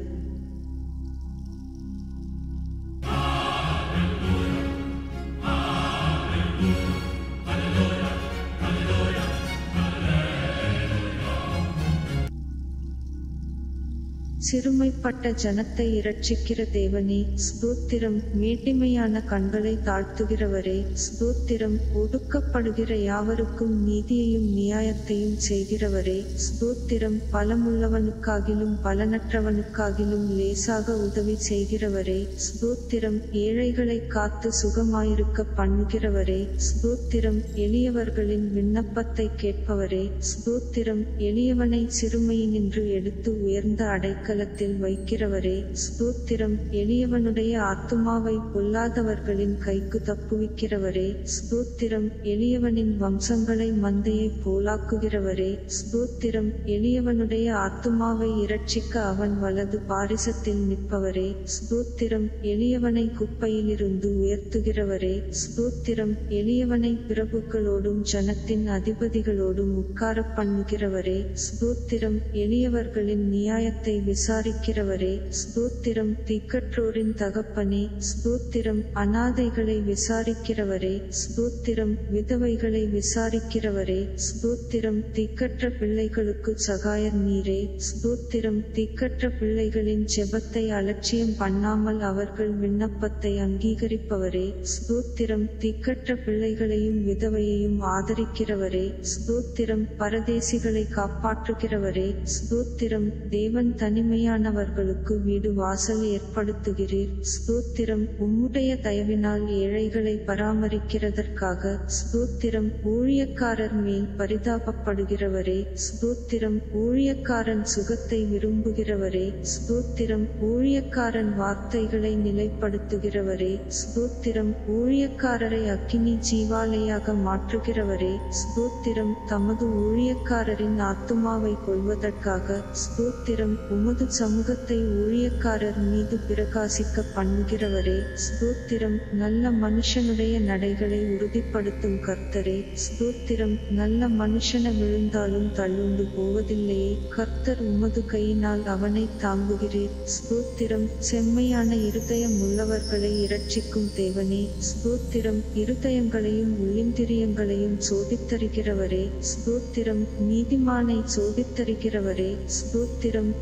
சிறுமைப்பட்ட ஜனத்தை இரட்சிக்கிற தேவனே ஸ்தோத்திரம். மேட்டிமையான கண்களை தாழ்த்துகிறவரே ஸ்தோத்திரம். ஒடுக்கப்படுகிற யாவருக்கும் நீதியையும் நியாயத்தையும் செய்கிறவரே ஸ்தோத்திரம். பலமுள்ளவனுக்காகிலும் பலனற்றவனுக்காகிலும் லேசாக உதவி செய்கிறவரே ஸ்தோத்திரம். ஏழைகளை காத்து சுகமாயிருக்க பண்ணுகிறவரே ஸ்தோத்திரம். எளியவர்களின் விண்ணப்பத்தை கேட்பவரே ஸ்தோத்திரம். எளியவனை சிறுமையினின்று எடுத்து உயர்ந்த அடைக்கல வைக்கிறவரே ஸ்தோத்திரம். எளியவனுடைய ஆத்துமாவை பொல்லாதவர்களின் கைக்கு தப்புவிக்கிறவரே ஸ்தோத்திரம். எளியவனின் வம்சங்களை மந்தையை போலாக்குகிறவரே ஸ்தோத்திரம். எளியவனுடைய ஆத்துமாவை இரட்சிக்க அவன் வலது பாரிசத்தில் நிற்பவரே ஸ்தோத்திரம். எளியவனை குப்பையிலிருந்து உயர்த்துகிறவரே ஸ்தோத்திரம். எளியவனை பிரபுக்களோடும் ஜனத்தின் அதிபதிகளோடும் உட்கார பண்ணுகிறவரே ஸ்தோத்திரம். எளியவர்களின் நியாயத்தை விசாரிக்கிறவரே ஸ்தோத்திரம். திக்கற்றோரின் தகப்பனே ஸ்தோத்திரம். அநாதைகளை விசாரிக்கிறவரே ஸ்தோத்திரம். விதவைகளை விசாரிக்கிறவரே ஸ்தோத்திரம். திக்கற்ற பிள்ளைகளுக்கு சகாயர் நீரே ஸ்தோத்திரம். திக்கற்ற பிள்ளைகளின் ஜெபத்தை அலட்சியம் பண்ணாமல் அவர்கள் விண்ணப்பத்தை அங்கீகரிப்பவரே ஸ்தோத்திரம். திக்கற்ற பிள்ளைகளையும் விதவையையும் ஆதரிக்கிறவரே ஸ்தோத்திரம். பரதேசிகளை காப்பாற்றுகிறவரே ஸ்தோத்திரம். தேவன் தனிமையானவர்களுக்கு வீடு வாசல் ஏற்படுத்துகிறீர் ஸ்தோத்திரம். உம்முடைய தயவினால் ஏழைகளை பராமரிக்கிறதற்காக ஸ்தோத்திரம். ஊழியக்காரர் மேல் பரிதாபப்படுகிறவரே ஸ்தோத்திரம். ஊழியக்காரன் சுகத்தை விரும்புகிறவரே ஸ்தோத்திரம். ஊழியக்காரன் வார்த்தைகளை நிலைப்படுத்துகிறவரே ஸ்தோத்திரம். ஊழியக்காரரை அக்கினி ஜீவாலையாக மாற்றுகிறவரே ஸ்தோத்திரம். தமது ஊழியக்காரரின் ஆத்துமாவை கொள்வதற்காக ஸ்தோத்திரம். உமது சமூகத்தை ஊழியக்காரர் மீது பிரகாசிக்க பண்ணுகிறவரே ஸ்தோத்திரம். நல்ல மனுஷனுடைய நடைகளை உறுதிப்படுத்தும் கர்த்தரே ஸ்தோத்திரம். நல்ல மனுஷன விழுந்தாலும் தள்ளுண்டு போவதில்லையே. கர்த்தர் உமது கையினால் அவனை தாங்குகிறீர் ஸ்தோத்திரம். செம்மையான இருதயம் உள்ளவர்களை இரட்சிக்கும் தேவனே ஸ்தோத்திரம். இருதயங்களையும் உள்ளிந்திரியங்களையும் சோதித்தருகிறவரே ஸ்தோத்திரம். நீதிமானை சோதித்தருகிறவரே ஸ்தோத்திரம். நீதிமான்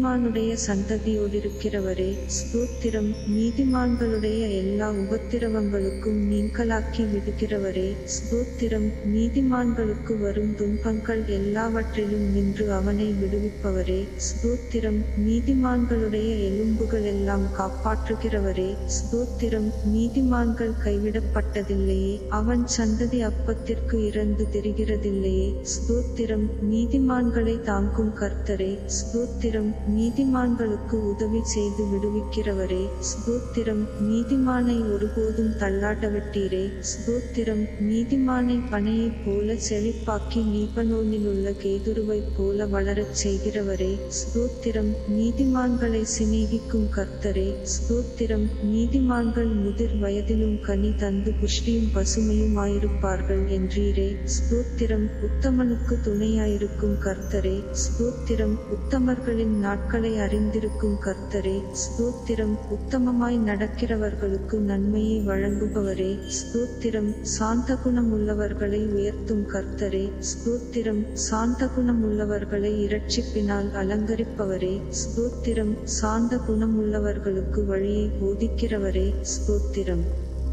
நீதிமானுடைய சந்ததியோடிருக்கிறவரே ஸ்தோத்திரம். நீதிமான்களுடைய எல்லா உபத்திரவங்களுக்கும் நீங்களாக்கி விடுகிறவரே ஸ்தோத்திரம். நீதிமான்களுக்கு வரும் துன்பங்கள் எல்லாவற்றிலும் நின்று அவனை விடுவிப்பவரே ஸ்தோத்திரம். நீதிமான்களுடைய எலும்புகளெல்லாம் காப்பாற்றுகிறவரே ஸ்தோத்திரம். நீதிமான்கள் கைவிடப்பட்டதில்லையே, அவன் சந்ததி அப்பத்திற்கு இறந்து திரிகிறதில்லையே ஸ்தோத்திரம். நீதிமான்களை தாங்கும் கர்த்தரே ஸ்தோத்திரம். நீதிமான்களுக்கு உதவி செய்து விடுவிக்கிறவரே ஸ்தோத்திரம். நீதிமானை ஒருபோதும் தள்ளாடவிட்டீரே ஸ்தோத்திரம். நீதிமானை பனையைப் போல செழிப்பாக்கி லீபனோனிலுள்ள கேதுருவைப் போல வளரச் செய்கிறவரே ஸ்தோத்திரம். நீதிமான்களை சிநேகிக்கும் கர்த்தரே ஸ்தோத்திரம். நீதிமான்கள் முதிர் வயதிலும் கனி தந்து புஷ்டியும் பசுமையுமாயிருப்பார்கள் என்றீரே ஸ்தோத்திரம். உத்தமனுக்கு துணையாயிருக்கும் கர்த்தரே ஸ்தோத்திரம். உத்தமர்களின் நாட்களை அறிந்திருக்கும் கர்த்தரே ஸ்தோத்திரம். உத்தமமாய் நடக்கிறவர்களுக்கு நன்மையை வழங்குபவரே ஸ்தோத்திரம். சாந்த குணமுள்ளவர்களை உயர்த்தும் கர்த்தரே ஸ்தோத்திரம். சாந்த குணமுள்ளவர்களை இரட்சிப்பினால் அலங்கரிப்பவரே ஸ்தோத்திரம். சாந்த குணமுள்ளவர்களுக்கு வழியை போதிக்கிறவரே ஸ்தோத்திரம்.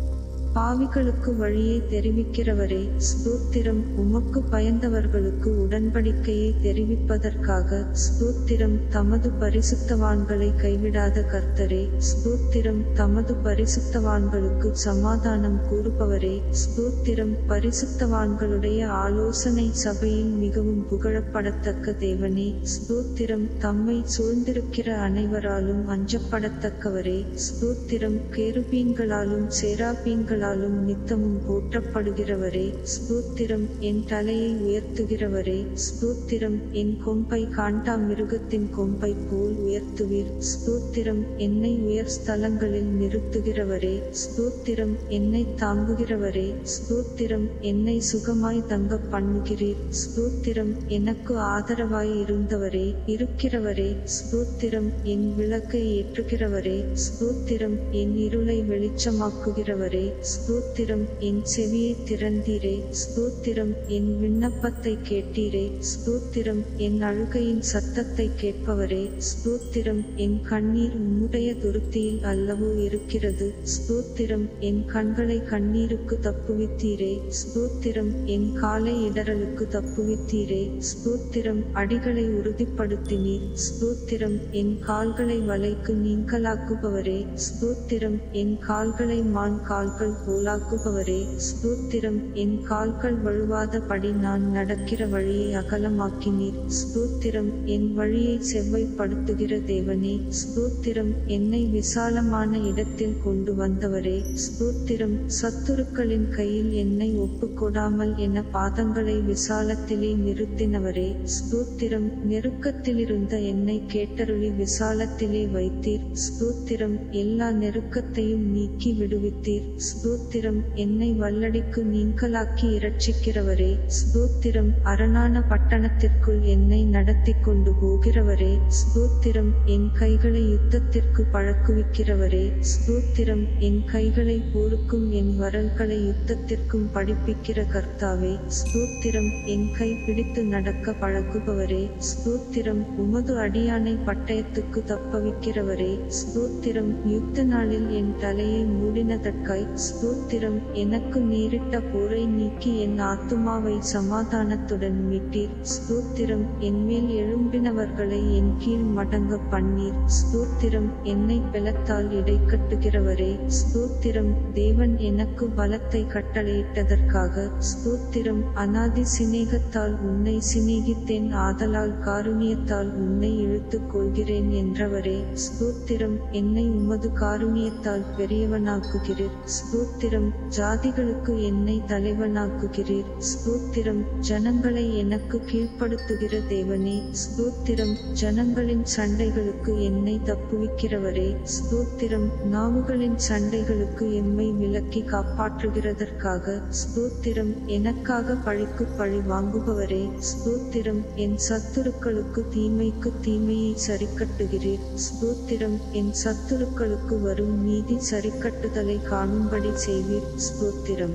பாவிகளுக்கு வழியை தெரிவிக்கிறவரே ஸ்தோத்திரம். உமக்கு பயந்தவர்களுக்கு உடன்படிக்கையை தெரிவிப்பதற்காக ஸ்தோத்திரம். தமது பரிசுத்தவான்களை கைவிடாத கர்த்தரே ஸ்தோத்திரம். தமது பரிசுத்தவான்களுக்கு சமாதானம் கூறுபவரே ஸ்தோத்திரம். பரிசுத்தவான்களுடைய ஆலோசனை சபையில் மிகவும் புகழப்படத்தக்க தேவனே ஸ்தோத்திரம். தம்மை சூழ்ந்திருக்கிற அனைவராலும் அஞ்சப்படத்தக்கவரே ஸ்தோத்திரம். கேருபீன்களாலும் சேராபீன்களாலும் நித்தமும் போற்றப்படுகிறவரே ஸ்தோத்திரம். என் தலையை உயர்த்துகிறவரே ஸ்தோத்திரம். என் கொம்பை காண்டா மிருகத்தின் கொம்பை போல் உயர்த்துவீர் ஸ்தோத்திரம். என்னை உயர் ஸ்தலங்களில் நிறுத்துகிறவரே ஸ்தோத்திரம். என்னை தாங்குகிறவரே ஸ்தோத்திரம். என்னை சுகமாய் தங்க பண்ணுகிறீர் ஸ்தோத்திரம். எனக்கு ஆதரவாய் இருந்தவரே இருக்கிறவரே ஸ்தோத்திரம். என் விளக்கை ஏற்றுகிறவரே ஸ்தோத்திரம். என் இருளை வெளிச்சமாக்குகிறவரே ஸ்தோத்திரம். என் செவியை திறந்தீரே ஸ்தோத்திரம். என் விண்ணப்பத்தை கேட்டீரே ஸ்தோத்திரம். என் அழுகையின் சத்தத்தை கேட்பவரே ஸ்தோத்திரம். என் கண்ணீர் உம்முடைய துருத்தியில் அல்லவோ இருக்கிறது ஸ்தோத்திரம். என் கண்களை கண்ணீருக்கு தப்புவித்தீரே ஸ்தோத்திரம். என் காலை இடறலுக்கு தப்புவித்தீரே ஸ்தோத்திரம். அடிகளை உறுதிப்படுத்தினீர் ஸ்தோத்திரம். என் கால்களை வலைக்கு நீங்களாக்குபவரே ஸ்தோத்திரம். என் கால்களை மான் கால்கள் போலாக்குபவரே ஸ்தோத்திரம். என் கால்கள் வழுவாதபடி நான் நடக்கிற வழியை அகலமாக்கினீர் ஸ்தோத்திரம். என் வழியை செவ்வைப்படுத்துகிற தேவனே ஸ்தோத்திரம். என்னை விசாலமான இடத்தில் கொண்டு வந்தவரே ஸ்தோத்திரம். சத்துருக்களின் கையில் என்னை ஒப்புக்கொடாமல் என பாதங்களை விசாலத்திலே நிறுத்தினவரே ஸ்தோத்திரம். நெருக்கத்திலிருந்த என்னை கேட்டருளி விசாலத்திலே வைத்தீர் ஸ்தோத்திரம். எல்லா நெருக்கத்தையும் நீக்கி விடுவித்தீர் ஸ்தோத்திரம். என்னை வல்லடிக்கு நீங்களாக்கி இரட்சிக்கிறவரே ஸ்தோத்திரம். அரணான பட்டணத்திற்குள் என்னை நடத்தி கொண்டு போகிறவரே ஸ்தோத்திரம். என் கைகளை யுத்தத்திற்கு பழக்குவிக்கிறவரே ஸ்தோத்திரம். என் கைகளை போருக்கும் என் வரல்களை யுத்தத்திற்கும் படிப்பிக்கிற கர்த்தாவே ஸ்தோத்திரம். என் கை பிடித்து நடக்க பழகுபவரே ஸ்தோத்திரம். உமது அடியானை பட்டயத்துக்கு தப்பவிக்கிறவரே ஸ்தோத்திரம். யுத்த நாளில் என் தலையை மூடினதற்காய் ஸ்தோத்திரம். எனக்கு நேரிட்ட போரை நீக்கி என் ஆத்துமாவை சமாதானத்துடன் மீட்டீர் ஸ்தோத்திரம். என்மேல் எழும்பினவர்களை என் கீழ் மடங்க பண்ணீர் ஸ்தோத்திரம். என்னை பெலத்தால் இடைக்கட்டுகிறவரே ஸ்தோத்திரம். தேவன் எனக்கு பலத்தை கட்டளையிட்டதற்காக ஸ்தோத்திரம். அநாதி சிநேகத்தால் உன்னை சிநேகித்தேன், ஆதலால் காருணியத்தால் உன்னை இழுத்துக் கொள்கிறேன் என்றவரே ஸ்தோத்திரம். என்னை உமது காருணியத்தால் பெரியவனாக்குகிறீர் ஸ்தோத்திரம். ஜாதிகளுக்கு என்னை தலைவனாக்குகிறீர் ஸ்தோத்திரம். ஜனங்களை எனக்கு கீழ்ப்படுத்துகிற தேவனே ஸ்தோத்திரம். ஜனங்களின் சண்டைகளுக்கு என்னை தப்புவிக்கிறவரே ஸ்தோத்திரம். நாவுகளின் சண்டைகளுக்கு எம்மை விலக்கி காப்பாற்றுகிறதற்காக ஸ்தோத்திரம். எனக்காக பழிக்கு பழி வாங்குபவரே ஸ்தோத்திரம். என் சத்துருக்களுக்கு தீமைக்கு தீமையை சரிக்கட்டுகிறீர் ஸ்தோத்திரம். என் சத்துருக்களுக்கு வரும் நீதி சரிக்கட்டுதலை காணும்படி செய்வீர் ஸ்தோத்திரம்.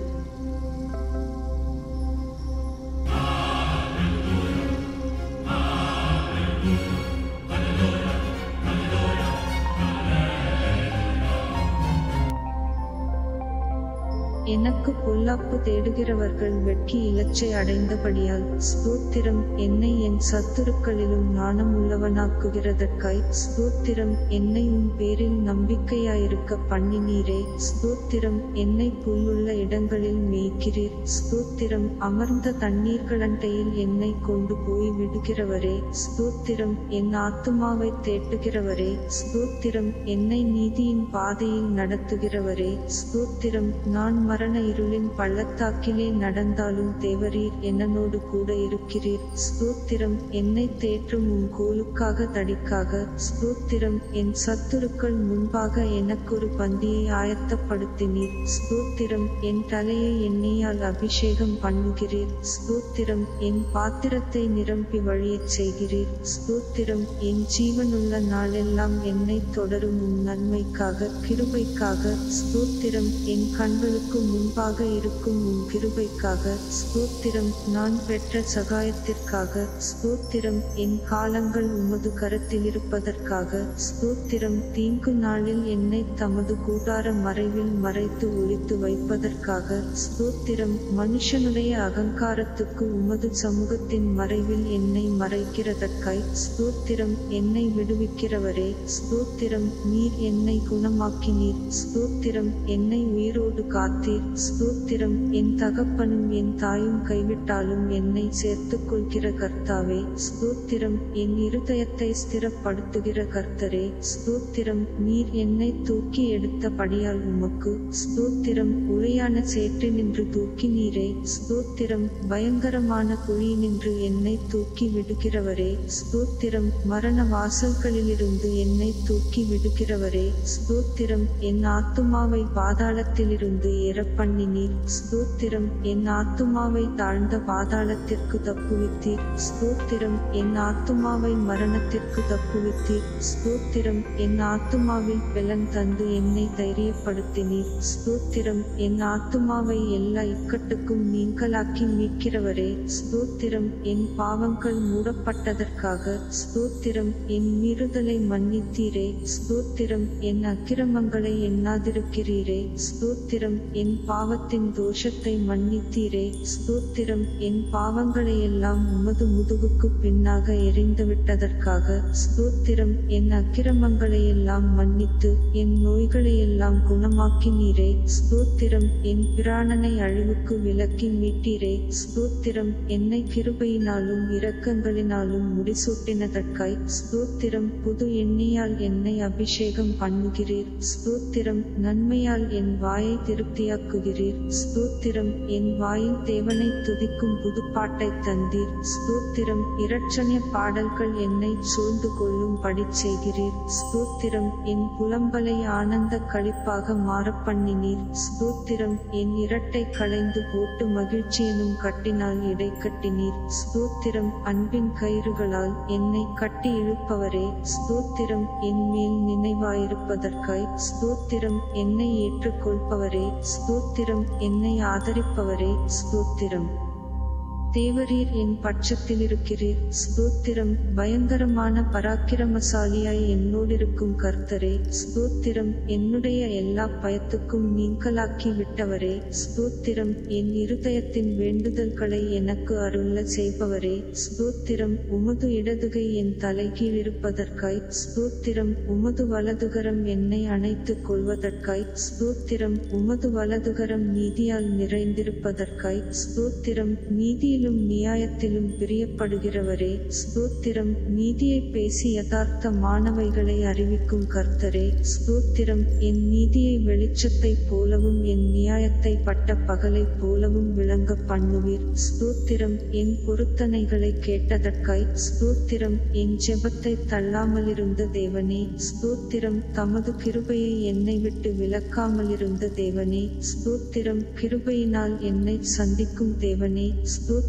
Hallelujah. Hallelujah. எனக்கு பொல்லாப்பு தேடுகிறவர்கள் வெட்கி இலச்சை அடைந்தபடியால் ஸ்தோத்திரம். என்னை என் சத்துருக்களிலும் நாணமுள்ளவனாக்குகிறதற்காய் ஸ்தோத்திரம். என்னை உம் பேரில் நம்பிக்கையாயிருக்க பண்ணினீரே ஸ்தோத்திரம். என்னை புல்லுள்ள இடங்களில் மேய்க்கிறீர் ஸ்தோத்திரம். அமர்ந்த தண்ணீர்களண்டையில் என்னை கொண்டு போய் விடுகிறவரே ஸ்தோத்திரம். என் ஆத்துமாவை தேட்டுகிறவரே ஸ்தோத்திரம். என்னை நீதியின் பாதையில் நடத்துகிறவரே ஸ்தோத்திரம். நான் மரண இருளின் பள்ளத்தாக்கிலே நடந்தாலும் தேவரீர் என்னோடு கூட இருக்கிறீர் ஸ்தோத்திரம். என்னை தேற்றும் உம் கோலுக்காக தடிக்காக ஸ்தோத்திரம். என் சத்துருக்கள் முன்பாக எனக்கொரு பந்தியை ஆயத்தப்படுத்தினீர் ஸ்தோத்திரம். என் தலையை எண்ணெயால் அபிஷேகம் பண்ணுகிறீர் ஸ்தோத்திரம். என் பாத்திரத்தை நிரம்பி வழியச் செய்கிறீர் ஸ்தோத்திரம். என் ஜீவனுள்ள நாளெல்லாம் என்னை தொடரும் உம் நன்மைக்காக கிருபைக்காக ஸ்தோத்திரம். என் கண்களுக்கு முன்பாக இருக்கும் உம் கிருபைக்காக ஸ்தோத்திரம். நான் பெற்ற சகாயத்திற்காக ஸ்தோத்திரம். என் காலங்கள் உமது கரத்தில் இருப்பதற்காக ஸ்தோத்திரம். தீங்கு நாளில் என்னை தமது கூடார மறைவில் மறைத்து ஒளித்து வைப்பதற்காக ஸ்தோத்திரம். மனுஷனுடைய அகங்காரத்துக்கு உமது சமூகத்தின் மறைவில் என்னை மறைக்கிறதற்காய் ஸ்தோத்திரம். என்னை விடுவிக்கிறவரே ஸ்தோத்திரம். நீர் என்னை குணமாக்கினீர் ஸ்தோத்திரம். என்னை உயிரோடு காத்தீர் ஸ்தோத்திரம். என் தகப்பனும் என் தாயும் கைவிட்டாலும் என்னை சேர்த்துக் கொள்கிற கர்த்தாவே ஸ்தோத்திரம். என் இருதயத்தை ஸ்திரப்படுத்துகிற கர்த்தரே ஸ்தோத்திரம். நீர் என்னை தூக்கி எடுத்தபடியால் உமக்கு ஸ்தோத்திரம். உளையான சேற்றினின்று தூக்கினீரே ஸ்தோத்திரம். பயங்கரமான குழியினின்று என்னை தூக்கி விடுகிறவரே ஸ்தோத்திரம். மரண வாசல்களிலிருந்து என்னை தூக்கி விடுகிறவரே ஸ்தோத்திரம். என் ஆத்துமாவை பாதாளத்திலிருந்து ஏறப்பண்ணினீர் ஸ்தோத்திரம். என் ஆத்துமாவை தாழ்ந்த பாதாளத்திற்கு தப்புவித்தீர் ஸ்தோத்திரம். என் ஆத்துமாவை மரணத்திற்கு தப்புவித்தீர் ஸ்தோத்திரம். என் ஆத்துமாவில் பெலன் தந்து என்னை தைரியப்படுத்தினீர் ஸ்தோத்திரம். என் ஆத்துமாவை எல்லா இக்கட்டுக்கும் நீங்களாக்கி மீட்கிறவரே ஸ்தோத்திரம். என் பாவங்கள் மூடப்பட்டதற்காக ஸ்தோத்திரம். என் மீறுதலை மன்னித்தீரே ஸ்தோத்திரம். என் அக்கிரமங்களை எண்ணாதிருக்கிறீரே ஸ்தோத்திரம். என் பாவத்தின் தோஷத்தை மன்னித்தீரே ஸ்தோத்திரம். என் பாவங்களையெல்லாம் உமது முதுகுக்கு பின்னாக எறிந்துவிட்டதற்காக ஸ்தோத்திரம். என் அக்கிரமங்களையெல்லாம் மன்னித்து என் நோய்களையெல்லாம் குணமாக்கினீரே ஸ்தோத்திரம். என் பிராணனை அழிவுக்கு விலக்கி மீட்டீரே ஸ்தோத்திரம். என்னை கிருபையினாலும் இரக்கங்களினாலும் முடிசூட்டினதற்காய் ஸ்தோத்திரம். புது எண்ணெயால் என்னை அபிஷேகம் பண்ணுகிறீர் ஸ்தோத்திரம். நன்மையால் என் வாயை திருப்தியாக்குகிறீர் ஸ்தோத்திரம். என் வாயின் தேவனை துதிக்கும் புதுப்பாட்டை தந்தீர் ஸ்தோத்திரம். இரட்சணிய பாடல்கள் என்னை சூழ்ந்து கொள்ளும் படி செய்கிறீர் ஸ்தோத்திரம். என் புலம்பலை ஆனந்த களிப்பாக மாறப்பண்ணினீர் ஸ்தோத்திரம். என் இரட்டை களைந்து போட்டு மகிழ்ச்சியனும் கட்டினால் இடை கட்டினீர் ஸ்தோத்திரம். அன்பின் கயிறுகளால் என்னை கட்டி இழுப்பவரே ஸ்தோத்திரம். என் மேல் நினைவாயிருப்பதற்காய் ஸ்தோத்திரம். என்னை ஏற்றுக்கொள்பவரே ஸ்தோத்திரம். என்னை ஆதரிப்பவரே ஸ்தோத்திரம். தேவரீர் என் பட்சத்தில் இருக்கிறீர் ஸ்தோத்திரம். பயங்கரமான பராக்கிரமசாலியாய் என்னோடிருக்கும் கர்த்தரே ஸ்தோத்திரம். என்னுடைய எல்லா பயத்துக்கும் நீங்களாக்கி விட்டவரே ஸ்தோத்திரம். என் இருதயத்தின் வேண்டுதல்களை எனக்கு அருள செய்பவரே ஸ்தோத்திரம். உமது இடதுகை என் தலைகீழ் இருப்பதற்காய் ஸ்தோத்திரம். உமது வலதுகரம் என்னை அணைத்துக் கொள்வதற்காய் ஸ்தோத்திரம். உமது வலதுகரம் நீதியால் நிறைந்திருப்பதற்காய் ஸ்தோத்திரம். நீதியில் நியாயத்திலும் பிரியப்படுகிறவரே ஸ்தோத்திரம். நீதியை பேசி யதார்த்த மானவைகளை அறிவிக்கும் கர்த்தரே ஸ்தோத்திரம். என் நீதியை வெளிச்சத்தைப் போலவும் என் நியாயத்தை பட்ட பகலைப் போலவும் விளங்க பண்ணுவீர் ஸ்தோத்திரம். என் பொருத்தனைகளை கேட்டதற்காய் ஸ்தோத்திரம். என் ஜெபத்தை தள்ளாமலிருந்த தேவனே ஸ்தோத்திரம். தமது கிருபையை என்னை விட்டு விலக்காமலிருந்த தேவனே ஸ்தோத்திரம். கிருபையினால் என்னை சந்திக்கும் தேவனே ஸ்தோத்திரம்.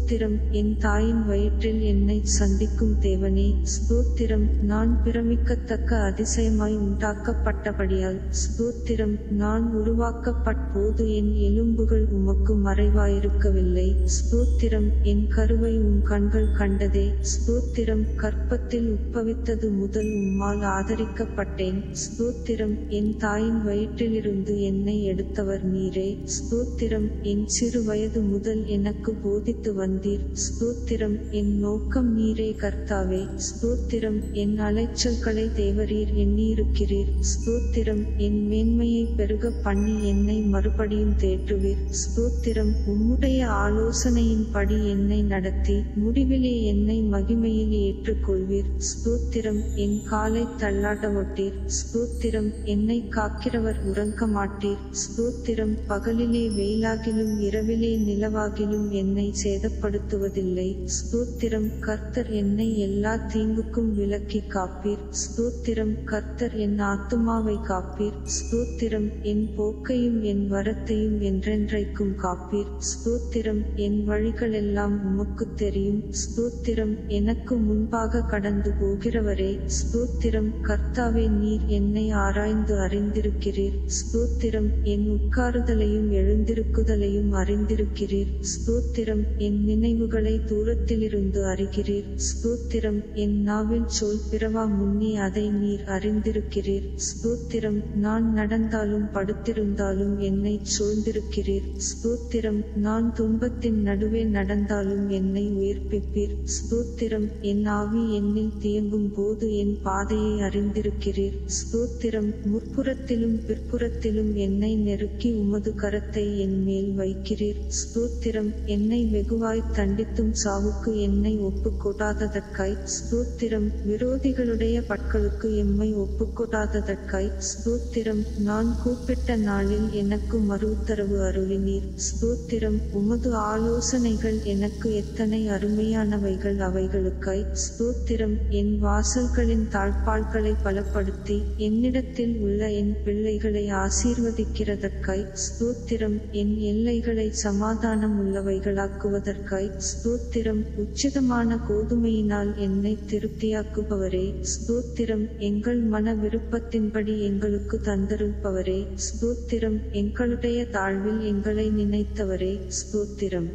ஸ்தோத்திரம் என் தாயின் வயிற்றில் என்னை சந்திக்கும் தேவனே ஸ்தோத்திரம் நான் பிரமிக்கத்தக்க அதிசயமாய் உண்டாக்கப்பட்டபடியால் ஸ்தோத்திரம் நான் உருவாக்கப்பட்டபோது என் எலும்புகள் உமக்கு மறைவாயிருக்கவில்லை ஸ்தோத்திரம் என் கருவை உம் கண்கள் கண்டதே ஸ்தோத்திரம் கற்பத்தில் உட்பவித்தது முதல் உம்மால் ஆதரிக்கப்பட்டேன் ஸ்தோத்திரம் என் தாயின் வயிற்றிலிருந்து என்னை எடுத்தவர் நீரே ஸ்தோத்திரம் என் சிறு வயது முதல் எனக்கு போதித்து வந்தீர் ஸ்தோத்திரம் என் நோக்கம் நீரே கர்த்தாவே ஸ்தோத்திரம் என் அலைச்சல்களை தேவரீர் எண்ணியிருக்கிறீர் ஸ்தோத்திரம் என் மேன்மையை பெருக பண்ணி என்னை மறுபடியும் தேற்றுவீர் ஸ்தோத்திரம் உம்முடைய ஆலோசனையின்படி என்னை நடத்தி முடிவிலே என்னை மகிமையில் ஏற்றுக்கொள்வீர் ஸ்தோத்திரம் என் காலை தள்ளாடவொட்டீர் ஸ்தோத்திரம் என்னை காக்கிறவர் உறங்க மாட்டீர் ஸ்தோத்திரம் பகலிலே வெயிலாகிலும் இரவிலே நிலவாகிலும் என்னை சேதப்படுத்துவதில்லை ஸ்தோத்திரம் கர்த்தர் என்னை எல்லா தீங்குக்கும் விலக்கி காப்பீர் ஸ்தோத்திரம் கர்த்தர் என் ஆத்துமாவை காப்பீர் ஸ்தோத்திரம் என் போக்கையும் என் வரத்தையும் என்றென்றைக்கும் காப்பீர் ஸ்தோத்திரம் என் வழிகளெல்லாம் உமக்கு தெரியும் ஸ்தோத்திரம் எனக்கு முன்பாக கடந்து போகிறவரே ஸ்தோத்திரம் கர்த்தாவே நீர் என்னை ஆராய்ந்து அறிந்திருக்கிறீர் ஸ்தோத்திரம் என் உட்காருதலையும் எழுந்திருக்குதலையும் அறிந்திருக்கிறீர் ஸ்தோத்திரம் என் நினைவுகளை தூரத்திலிருந்து அறிகிறீர் ஸ்தோத்திரம் என் நாவில் சொல் பிறவா முன்னே அதை நீர் அறிந்திருக்கிறீர் ஸ்தோத்திரம் நான் நடந்தாலும் படுத்திருந்தாலும் என்னை சூழ்ந்திருக்கிறீர் ஸ்தோத்திரம் நான் துன்பத்தின் நடுவே நடந்தாலும் என்னை உயிர்ப்பிப்பீர் ஸ்தோத்திரம் என் ஆவி என்னில் தியங்கும் போது என் பாதையை அறிந்திருக்கிறீர் ஸ்தோத்திரம் முற்புறத்திலும் பிற்புறத்திலும் என்னை நெருக்கி உமது கரத்தை என் மேல் வைக்கிறீர் ஸ்தோத்திரம் என்னை வெகுவாய் தண்டித்தும் சாவுக்கு என்னை ஒப்புக்கொடாததற்காய் ஸ்தோத்திரம் விரோதிகளுடைய பற்களுக்கு எம்மை ஒப்புக்கொடாததற்காய் ஸ்தோத்திரம் நான் கூப்பிட்ட நாளில் எனக்கு மறு உத்தரவு அருளினீர் ஸ்தோத்திரம் உமது ஆலோசனைகள் எனக்கு எத்தனை அருமையானவைகள் அவைகளுக்காய் ஸ்தோத்திரம் என் வாசல்களின் தாழ்பாள்களை பலப்படுத்தி என்னிடத்தில் உள்ள என் பிள்ளைகளை ஆசீர்வதிக்கிறதற்காய் ஸ்தோத்திரம் என் எல்லைகளை சமாதானம் உள்ளவைகளாக்குவதற்காய் ஸ்தோத்திரம் உச்சிதமான கோதுமையினால் என்னை திருப்தியாக்குபவரே ஸ்தோத்திரம் எங்கள் மன விருப்பத்தின்படி எங்களுக்கு தந்தருள்பவரே ஸ்தோத்திரம் எங்களுடைய தாழ்வில் எங்களை நினைத்தவரே ஸ்தோத்திரம்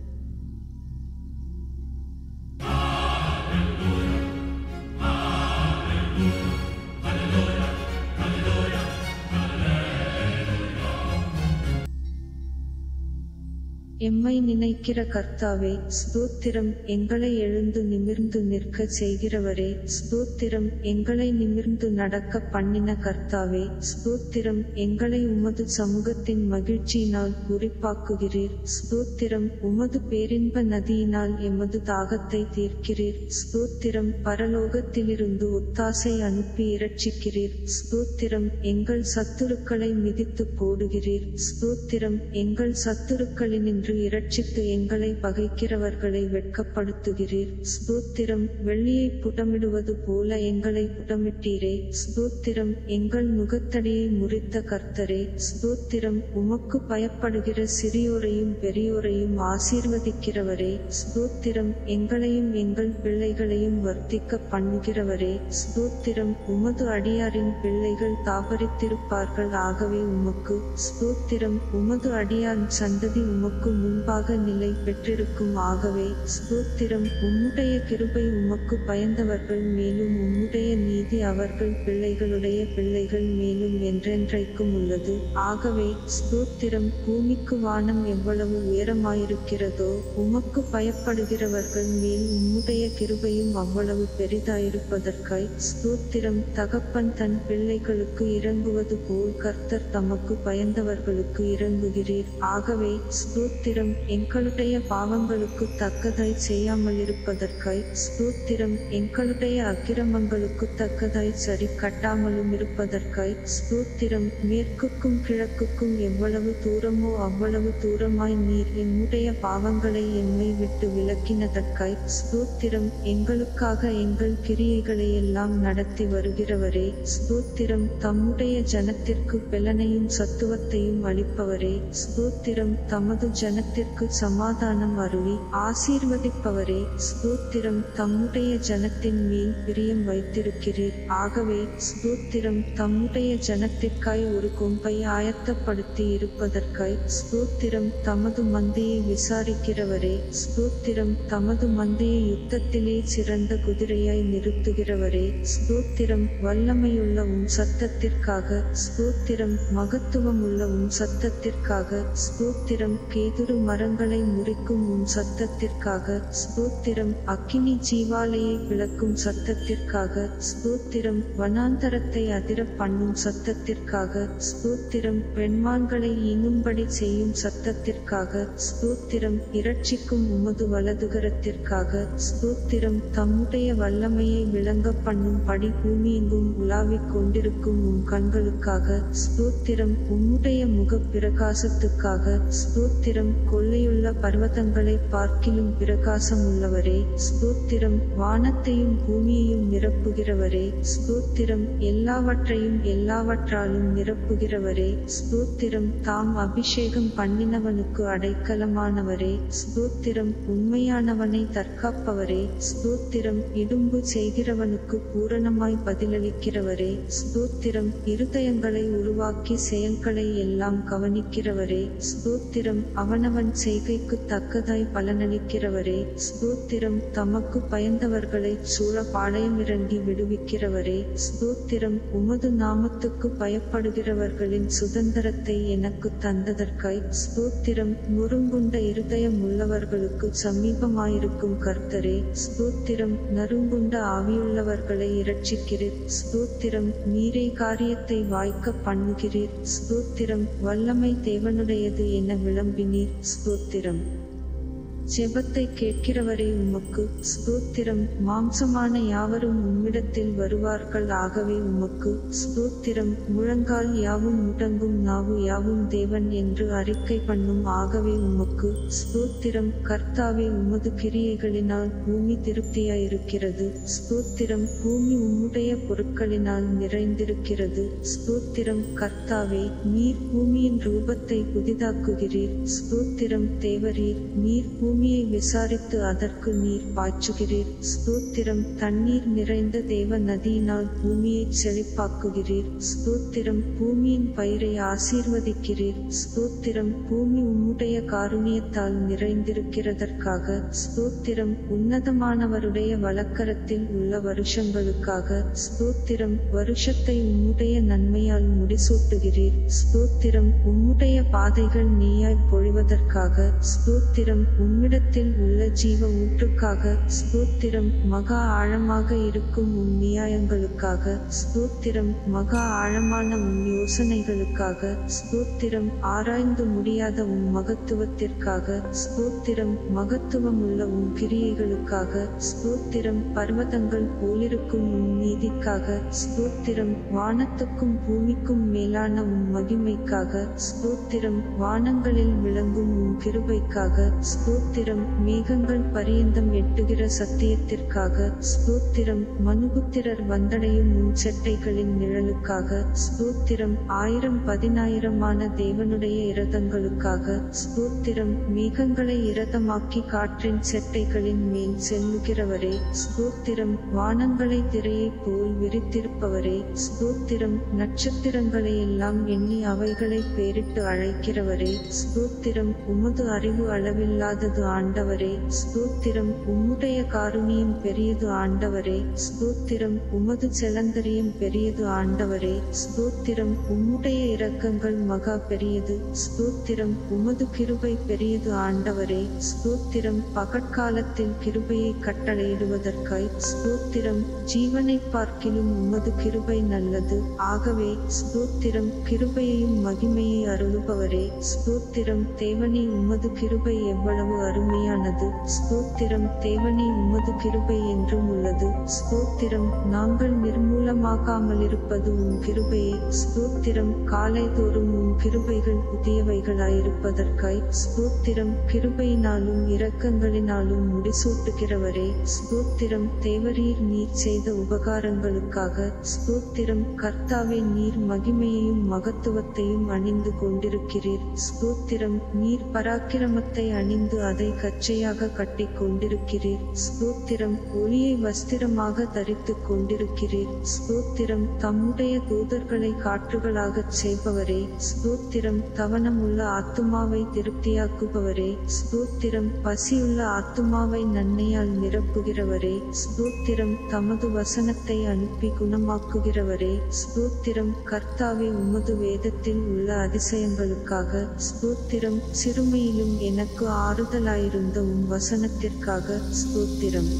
எம்மை நினைக்கிற கர்த்தாவே ஸ்தோத்திரம் எங்களை எழுந்து நிமிர்ந்து நிற்க செய்கிறவரே ஸ்தோத்திரம் எங்களை நிமிர்ந்து நடக்க பண்ணின கர்த்தாவே ஸ்தோத்திரம் எங்களை உமது சமூகத்தின் மகிழ்ச்சியினால் குறிப்பாக்குகிறீர் ஸ்தோத்திரம் உமது பேரின்ப நதியினால் எமது தாகத்தை தீர்க்கிறீர் ஸ்தோத்திரம் பரலோகத்திலிருந்து ஒத்தாசை அனுப்பி இரட்சிக்கிறீர் ஸ்தோத்திரம் எங்கள் சத்துருக்களை மிதித்து போடுகிறீர் ஸ்தோத்திரம் எங்கள் சத்துருக்களினின்று இரட்சித்து எங்களை பகைக்கிறவர்களை வெட்கப்படுத்துகிறீர் ஸ்தோத்திரம் வெள்ளியை புடமிடுவது போல எங்களை புடமிட்டீரே ஸ்தோத்திரம் எங்கள் நுகத்தடியை முறித்த கர்த்தரே ஸ்தோத்திரம் உமக்கு பயப்படுகிற சிறியோரையும் பெரியோரையும் ஆசீர்வதிக்கிறவரே ஸ்தோத்திரம் எங்களையும் எங்கள் பிள்ளைகளையும் வர்த்திக்க பண்ணுகிறவரே ஸ்தோத்திரம் உமது அடியாரின் பிள்ளைகள் தாபரித்திருப்பார்கள் ஆகவே உமக்கு ஸ்தோத்திரம் உமது அடியான் சந்ததி உமக்கு முன்பாக நிலை பெற்றிருக்கும் ஆகவே ஸ்தோத்திரம் உம்முடைய கிருபை உமக்கு பயந்தவர்கள் மேலும் உம்முடைய நீதி அவர்கள் பிள்ளைகளுடைய பிள்ளைகள் மேலும் என்றென்றைக்கும் உள்ளது ஆகவே ஸ்தோத்திரம் பூமிக்கு வானம் எவ்வளவு உயரமாயிருக்கிறதோ உமக்கு பயப்படுகிறவர்கள் மேல் உம்முடைய கிருபையும் அவ்வளவு பெரிதாயிருப்பதற்காய் ஸ்தோத்திரம் தகப்பன் தன் பிள்ளைகளுக்கு இறங்குவது போல் கர்த்தர் தமக்கு பயந்தவர்களுக்கு இறங்குகிறீர் ஆகவே ஸ்தோத்திரம் எங்களுடைய பாவங்களுக்கு தக்கதாய் செய்யாமலிருப்பதற்காய் ஸ்தோத்திரம் எங்களுடைய அக்கிரமங்களுக்கு தக்கதாய் சரி கட்டாமலும் இருப்பதற்காய் ஸ்தோத்திரம் மேற்குக்கும் கிழக்குக்கும் எவ்வளவு தூரமோ அவ்வளவு தூரமாய் நீர் எம்முடைய பாவங்களை எம்மை விட்டு விலக்கினதற்காய் ஸ்தோத்திரம் எங்களுக்காக எங்கள் கிரியைகளை எல்லாம் நடத்தி வருகிறவரே ஸ்தோத்திரம் தம்முடைய ஜனத்திற்கு பெலனையும் சத்துவத்தையும் அளிப்பவரே ஸ்தோத்திரம் தமது ஜன ஜனத்திற்கு சமாதானம் அருளி ஆசீர்வதிப்பவரே, ஸ்தோத்திரம். தம்முடைய ஜனத்தின் மேல் பிரியம் வைத்திருக்கிறீர். ஆகவே ஸ்தோத்திரம். தம்முடைய ஜனத்திற்காய் ஒரு கொம்பை ஆயத்தப்படுத்தி இருப்பதற்காய் ஸ்தோத்திரம். தமது மந்தையை விசாரிக்கிறவரே, ஸ்தோத்திரம். தமது மந்தையை யுத்தத்திலே சிறந்த குதிரையாய் நிறுத்துகிறவரே, ஸ்தோத்திரம். வல்லமையுள்ள உம் சத்தத்திற்காக ஸ்தோத்திரம். மகத்துவமுள்ள உம் சத்தத்திற்காக ஸ்தோத்திரம். கேதுரு மரங்களை முறிக்கும் உம் சத்தத்திற்காக ஸ்தோத்திரம். அக்கினி ஜீவாலையை விளக்கும் சத்தத்திற்காக ஸ்தோத்திரம். வனாந்தரத்தை அதிர பண்ணும் சத்தத்திற்காக ஸ்தோத்திரம். பெண்மான்களை ஈனும்படி செய்யும் சத்தத்திற்காக ஸ்தோத்திரம். இரட்சிக்கும் உமது வலதுகரத்திற்காக ஸ்தோத்திரம். தம்முடைய வல்லமையை விளங்க பண்ணும் படி பூமியெங்கும் உலாவிக் கொண்டிருக்கும் உம் கண்களுக்காக ஸ்தோத்திரம். உம்முடைய முக பிரகாசத்துக்காக ஸ்தோத்திரம். கொள்ளையுள்ள பர்வதங்களை பார்க்கிலும் பிரகாசமுள்ளவரே, ஸ்தோத்திரம். வானத்தையும் பூமியையும் நிரப்புகிறவரே, ஸ்தோத்திரம். எல்லாவற்றையும் எல்லாவற்றாலும் நிரப்புகிறவரே, ஸ்தோத்திரம். தாம் அபிஷேகம் பண்ணினவனுக்கு அடைக்கலமானவரே, ஸ்தோத்திரம். உண்மையானவனை தற்காப்பவரே, ஸ்தோத்திரம். இடும்பு செய்கிறவனுக்கு பூரணமாய் பதிலளிக்கிறவரே, ஸ்தோத்திரம். இருதயங்களை உருவாக்கி செயல்களை எல்லாம் கவனிக்கிறவரே, ஸ்தோத்திரம். அவனவன் செய்கைக்கு தக்கதாய் பலனளிக்கிறவரே, ஸ்தோத்திரம். தமக்கு பயந்தவர்களை சூழ பாளையமிறங்கி விடுவிக்கிறவரே, ஸ்தோத்திரம். உமது நாமத்துக்கு பயப்படுகிறவர்களின் சுதந்திரத்தை எனக்கு தந்ததற்காய் ஸ்தோத்திரம். நொறுங்குண்ட இருதயம் உள்ளவர்களுக்கு சமீபமாயிருக்கும் கர்த்தரே, ஸ்தோத்திரம். நறுங்குண்ட ஆவியுள்ளவர்களை இரட்சிக்கிறீர், ஸ்தோத்திரம். நீரே காரியத்தை வாய்க்க பண்ணுகிறீர், ஸ்தோத்திரம். வல்லமை தேவனுடையது என விளம்பினீர், ஸ்தோத்திரம். ஜெபத்தை கேட்கிறவரே உமக்கு ஸ்தோத்திரம். மாம்சமான யாவரும் உம்மிடத்தில் வருவார்கள். ஆகவே உமக்கு ஸ்தோத்திரம். முழங்கால் யாவும் முடங்கும், நாவு யாவும் தேவன் என்று அறிக்கை பண்ணும். ஆகவே உமக்கு ஸ்தோத்திரம். கர்த்தாவே, உமது கிரியைகளினால் பூமி திருப்தியாயிருக்கிறது, ஸ்தோத்திரம். பூமி உம்முடைய பொருட்களினால் நிறைந்திருக்கிறது, ஸ்தோத்திரம். கர்த்தாவே, நீர் பூமியின் ரூபத்தை புதிதாக்குகிறீர், ஸ்தோத்திரம். தேவரீர், நீர் பூமியை விசாரித்து அதற்கு நீர் பாய்ச்சுகிறீர், ஸ்தோத்திரம். தண்ணீர் நிறைந்த தேவ நதியினால் பூமியை செழிப்பாக்குகிறீர், ஸ்தோத்திரம். பூமியின் பயிரை ஆசீர்வதிக்கிறீர், ஸ்தோத்திரம். பூமி உம்முடைய காருண்யத்தால் நிறைந்திருக்கிறதற்காக ஸ்தோத்திரம். உன்னதமானவருடைய வலக்கரத்தில் உள்ள வருஷங்களுக்காக ஸ்தோத்திரம். வருஷத்தை உம்முடைய நன்மையால் முடிசூட்டுகிறீர், ஸ்தோத்திரம். உம்முடைய பாதைகள் நீயாய் பொழிவதற்காக ஸ்தோத்திரம். உம்மிடத்தில் உள்ள ஜீவ ஊற்றுக்காக ஸ்தோத்திரம். மகா ஆழமாக இருக்கும் உம் நியாயங்களுக்காக ஸ்தோத்திரம். மகா ஆழமான உம் யோசனைகளுக்காக ஸ்தோத்திரம். ஆராய்ந்து முடியாத உம் மகத்துவத்திற்காக ஸ்தோத்திரம். மகத்துவமுள்ள உம் கிரியைகளுக்காக ஸ்தோத்திரம். பர்வதங்கள் போலிருக்கும் உம் நீதிக்காக ஸ்தோத்திரம். வானத்துக்கும் பூமிக்கும் மேலான உம் மகிமைக்காக ஸ்தோத்திரம். வானங்களில் விளங்கும் உம் கிருபைக்காக ஸ்தோத்திரம். மேகங்கள் பரியந்தம் எட்டுகிற சத்தியத்திற்காக ஸ்தோத்திரம். மனுபுத்திரர் வந்தடையும் உம் செட்டைகளின் நிழலுக்காக ஸ்தோத்திரம். ஆயிரம் பதினாயிரமான தேவனுடைய இரதங்களுக்காக ஸ்தோத்திரம். மேகங்களை இரதமாக்கி காற்றின் செட்டைகளின் மேல் செல்லுகிறவரே, ஸ்தோத்திரம். வானங்களை திரையைப் போல் விரித்திருப்பவரே, ஸ்தோத்திரம். நட்சத்திரங்களை எல்லாம் எண்ணி அவைகளை பேரிட்டு அழைக்கிறவரே, ஸ்தோத்திரம். உமது அறிவு அளவில்லாதது ஆண்டவரே, ஸ்தோத்திரம். உம்முடைய காருண்யம் பெரியது ஆண்டவரே, ஸ்தோத்திரம். உமது செலந்தரியம் பெரியது ஆண்டவரே, ஸ்தோத்திரம். உம்முடைய இரக்கங்கள் மகா பெரியது, ஸ்தோத்திரம். உமது கிருபை பெரியது ஆண்டவரே, ஸ்தோத்திரம். பகற்காலத்தில் கிருபையை கட்டளையிடுவதற்காய் ஸ்தோத்திரம். ஜீவனை பார்க்கிலும் உமது கிருபை நல்லது. ஆகவே ஸ்தோத்திரம். கிருபையையும் மகிமையை அருளுபவரே, ஸ்தோத்திரம். தேவனே, உமது கிருபை எவ்வளவு அருமையானது. ஸ்தோத்திரம் தேவனே, உமது கிருபை என்றும் உள்ளது. ஸ்தோத்திரம் நாங்கள் நிர்மூலமாகாமலிருப்பது உம் கிருபையே. ஸ்தோத்திரம் காலைதோறும் உம் கிருபைகள் புதியவைகளாயிருப்பதற்காய். ஸ்தோத்திரம் கிருபையினாலும் இரக்கங்களினாலும் முடிசூட்டுகிறவரே. ஸ்தோத்திரம் தேவரீர் நீர் செய்த உபகாரங்களுக்காக. ஸ்தோத்திரம் கர்த்தாவே, நீர் மகிமையையும் மகத்துவத்தையும் அணிந்து கொண்டிருக்கிறீர். ஸ்தோத்திரம் நீர் பராக்கிரமத்தை அணிந்து அதை கச்சையாக கட்டி கொண்டிருக்கிறீர். ஸ்தோத்திரம் ஒளியை வஸ்திரமாக தரித்து கொண்டிருக்கிறீர். ஸ்தோத்திரம் தம்முடைய தூதர்களை காற்றுகளாகச் செய்பவரே. ஸ்தோத்திரம் தவனமுள்ள ஆத்துமாவை திருப்தியாக்குபவரே. ஸ்தோத்திரம் பசியுள்ள ஆத்துமாவை நன்மையால் நிரப்புகிறவரே. ஸ்தோத்திரம் தமது வசனத்தை அனுப்பி குணமாக்குகிறவரே. ஸ்தோத்திரம் கர்த்தாவே, உமது வேதத்தில் உள்ள அதிசயங்களுக்காக. ஸ்தோத்திரம் சிறுமையிலும் எனக்கு ஆறுதலாயிருந்த உம் வசனத்திற்காக. ஸ்தோத்திரம்.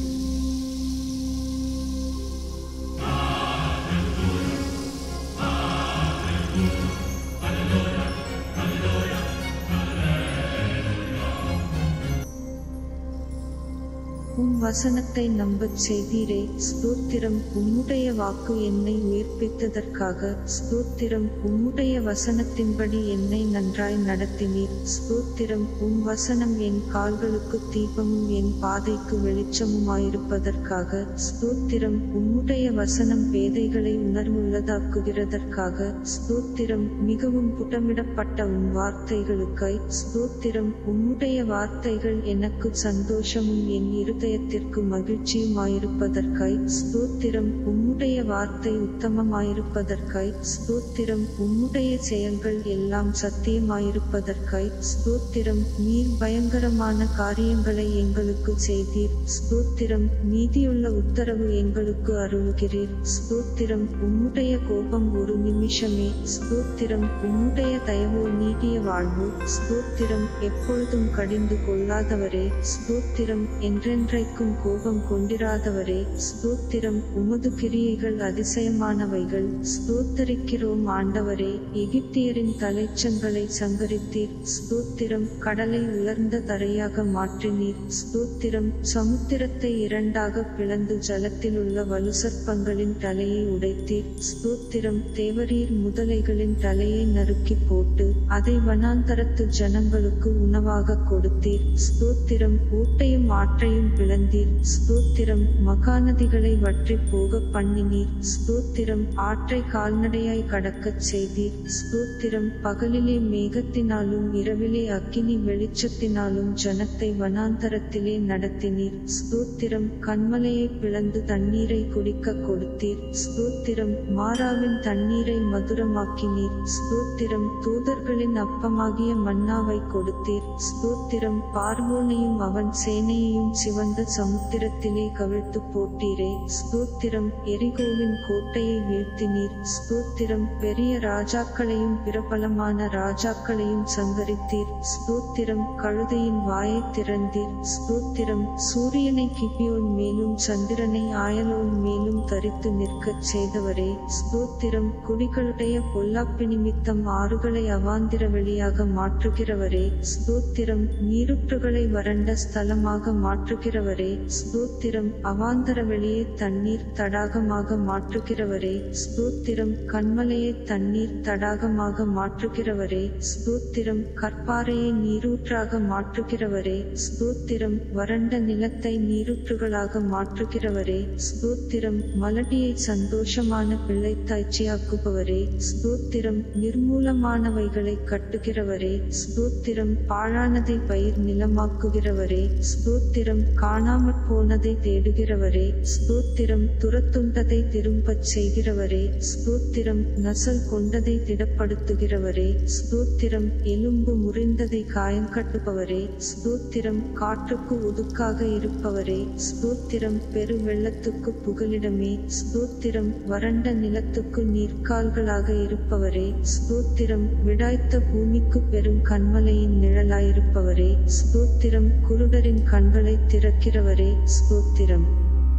உம் வசனத்தை நம்பச் செய்தீரே. ஸ்தோத்திரம் உம்முடைய வாக்கு என்னை உயிர்ப்பித்ததற்காக. ஸ்தோத்திரம் உம்முடைய வசனத்தின்படி என்னை நன்றாய் நடத்தினீர். ஸ்தோத்திரம் உம் வசனம் என் கால்களுக்கு தீபமும் என் பாதைக்கு வெளிச்சமுமாயிருப்பதற்காக. ஸ்தோத்திரம் உம்முடைய வசனம் பேதைகளை உணர்வுள்ளதாக்குகிறதற்காக. ஸ்தோத்திரம் மிகவும் புட்டமிடப்பட்ட உம் வார்த்தைகளுக்காய். ஸ்தோத்திரம் உம்முடைய வார்த்தைகள் எனக்கு சந்தோஷமும் என் இருதயத்திற்கு மகிழ்ச்சியுமாயிருப்பதற்காய். ஸ்தோத்திரம் உம்முடைய வார்த்தை உத்தமமாயிருப்பதற்காய். ஸ்தோத்திரம் உம்முடைய செயல்கள் எல்லாம் சத்தியமாயிருப்பதற்காய். ஸ்தோத்திரம் நீர் பயங்கரமான காரியங்களை எங்களுக்கு செய்தீர். ஸ்தோத்திரம் நீதியுள்ள உத்தரவு எங்களுக்கு அருளுகிறீர். ஸ்தோத்திரம் உம்முடைய கோபம் ஒரு நிமிஷமே. ஸ்தோத்திரம் உம்முடைய தயவோ நீடிய வாழ்வு. ஸ்தோத்திரம் எப்பொழுதும் கடிந்து கொள்ளாதவரே. ஸ்தோத்திரம் என்றென்றைக்கும் கோபம் கொண்டிராதவரே. ஸ்தோத்திரம் உமது கிரியைகள் அதிசயமானவைகள். ஸ்தோத்தரிக்கிறோம் ஆண்டவரே. எகிப்தியரின் தலைச்சங்களை சங்கரித்தீர். ஸ்தோத்திரம் கடலை உலர்ந்த தரையாக மாற்றினீர். ஸ்தோத்திரம் சமுத்திரத்தை இரண்டாக பிளந்து ஜலத்திலுள்ள வலுசற்பங்களின் தலையை உடைத்தீர். ஸ்தோத்திரம் தேவரீர் முதலைகளின் தலையை நறுக்கி போட்டு அதை வனாந்தரத்து ஜனங்களுக்கு உணவாக கொடுத்தீர். ஸ்தோத்திரம் ஊட்டையும் ஆற்றையும் பிளந்தீர். ஸ்தோத்திரம் மகாநதிகளை வற்றி போக பண்ணினீர். ஸ்தோத்திரம் ஆற்றை கால்நடையாய் கடக்கச் செய்தீர். ஸ்தோத்திரம் பகலிலே மேகத்தினாலும் இரவிலே அக்கினி வெளிச்சத்தினாலும் ஜனத்தை வனாந்தரத்திலே நடத்தினீர். ஸ்தோத்திரம் கன்மலையை பிளந்து தண்ணீரை குடிக்க கொடுத்தீர். ஸ்தோத்திரம் மாறாவின் தண்ணீரை மதுரமாக்கினீர். ஸ்தோத்திரம் தூதர்களின் அப்பமாகிய மன்னாவை கொடுத்தீர். ஸ்தோத்திரம் பார்வோனையும் அவன் சேனையையும் சிவந்த சமுத்திரத்திலே கவிழ்த்து போட்டீரே. ஸ்தோத்திரம் எரிகோவின் கோட்டையை வீழ்த்தினீர். ஸ்தோத்திரம் பெரிய ராஜாக்களையும் பிரபலமான ராஜாக்களையும் சங்கரித்தீர். ஸ்தோத்திரம் கழுதையின் வாயை திறந்தீர். ஸ்தோத்திரம் சூரியனை கிபியோன் மேலும் சந்திரனை ஆயலோன் மேலும் தரித்து நிற்கச் செய்தவரே. ஸ்தோத்திரம் குடிகளுடைய பொல்லாப்பு நிமித்தம் ஆறுகளை அவாந்திர வெளியாக மாற்றுகிறவரே. ஸ்தோத்திரம் நீருற்றுகளை வறண்ட ஸ்தலமாக மாற்றுகிறவரே. ஸ்தோத்திரம் அவாந்தர வெளியே தண்ணீர் தடாகமாக மாற்றுகிறவரே. ஸ்தோத்திரம் கன்மலையை தண்ணீர் தடாகமாக மாற்றுகிறவரே. ஸ்தோத்திரம் கற்பாறையை நீரூற்றாக மாற்றுகிறவரே. ஸ்தோத்திரம் வறண்ட நிலத்தை நீரூற்றுகளாக மாற்றுகிறவரே. ஸ்தோத்திரம் மலடியை சந்தோஷமான பிள்ளைத்தாய்ச்சியாக்குபவரே. ஸ்தோத்திரம் நிர்மூலமானவைகளை கட்டுகிறவரே. ஸ்தோத்திரம் பாழானதை பயிர் நிலமாக்குகிறவரே. ஸ்தோத்திரம் காணாமற் போனதை தேடுகிறவரே. ஸ்தோத்திரம் துரத்துண்டதை திரும்பச் செய்கிறவரே. ஸ்தோத்திரம் நசல் கொண்டதை திடப்படுத்துகிறவரே. ஸ்தோத்திரம் எலும்பு முறிந்ததை காயங்கட்டுபவரே. ஸ்தோத்திரம் காற்றுக்கு ஒதுக்காக இருப்பவரே. ஸ்தோத்திரம் பெரு வெள்ளத்துக்கு புகலிடமே. ஸ்தோத்திரம் வறண்ட நிலத்துக்கு நீர்க்கால்களாக இருப்பவரே. ஸ்தோத்திரம் விடாய்த்த பூமிக்கு பெரும் கன்மலையின் நிழலாயிருப்பவரே. ஸ்தோத்திரம் குருடரின் கண்களை திறக்கிறவரே. ஸ்தோத்திரம்.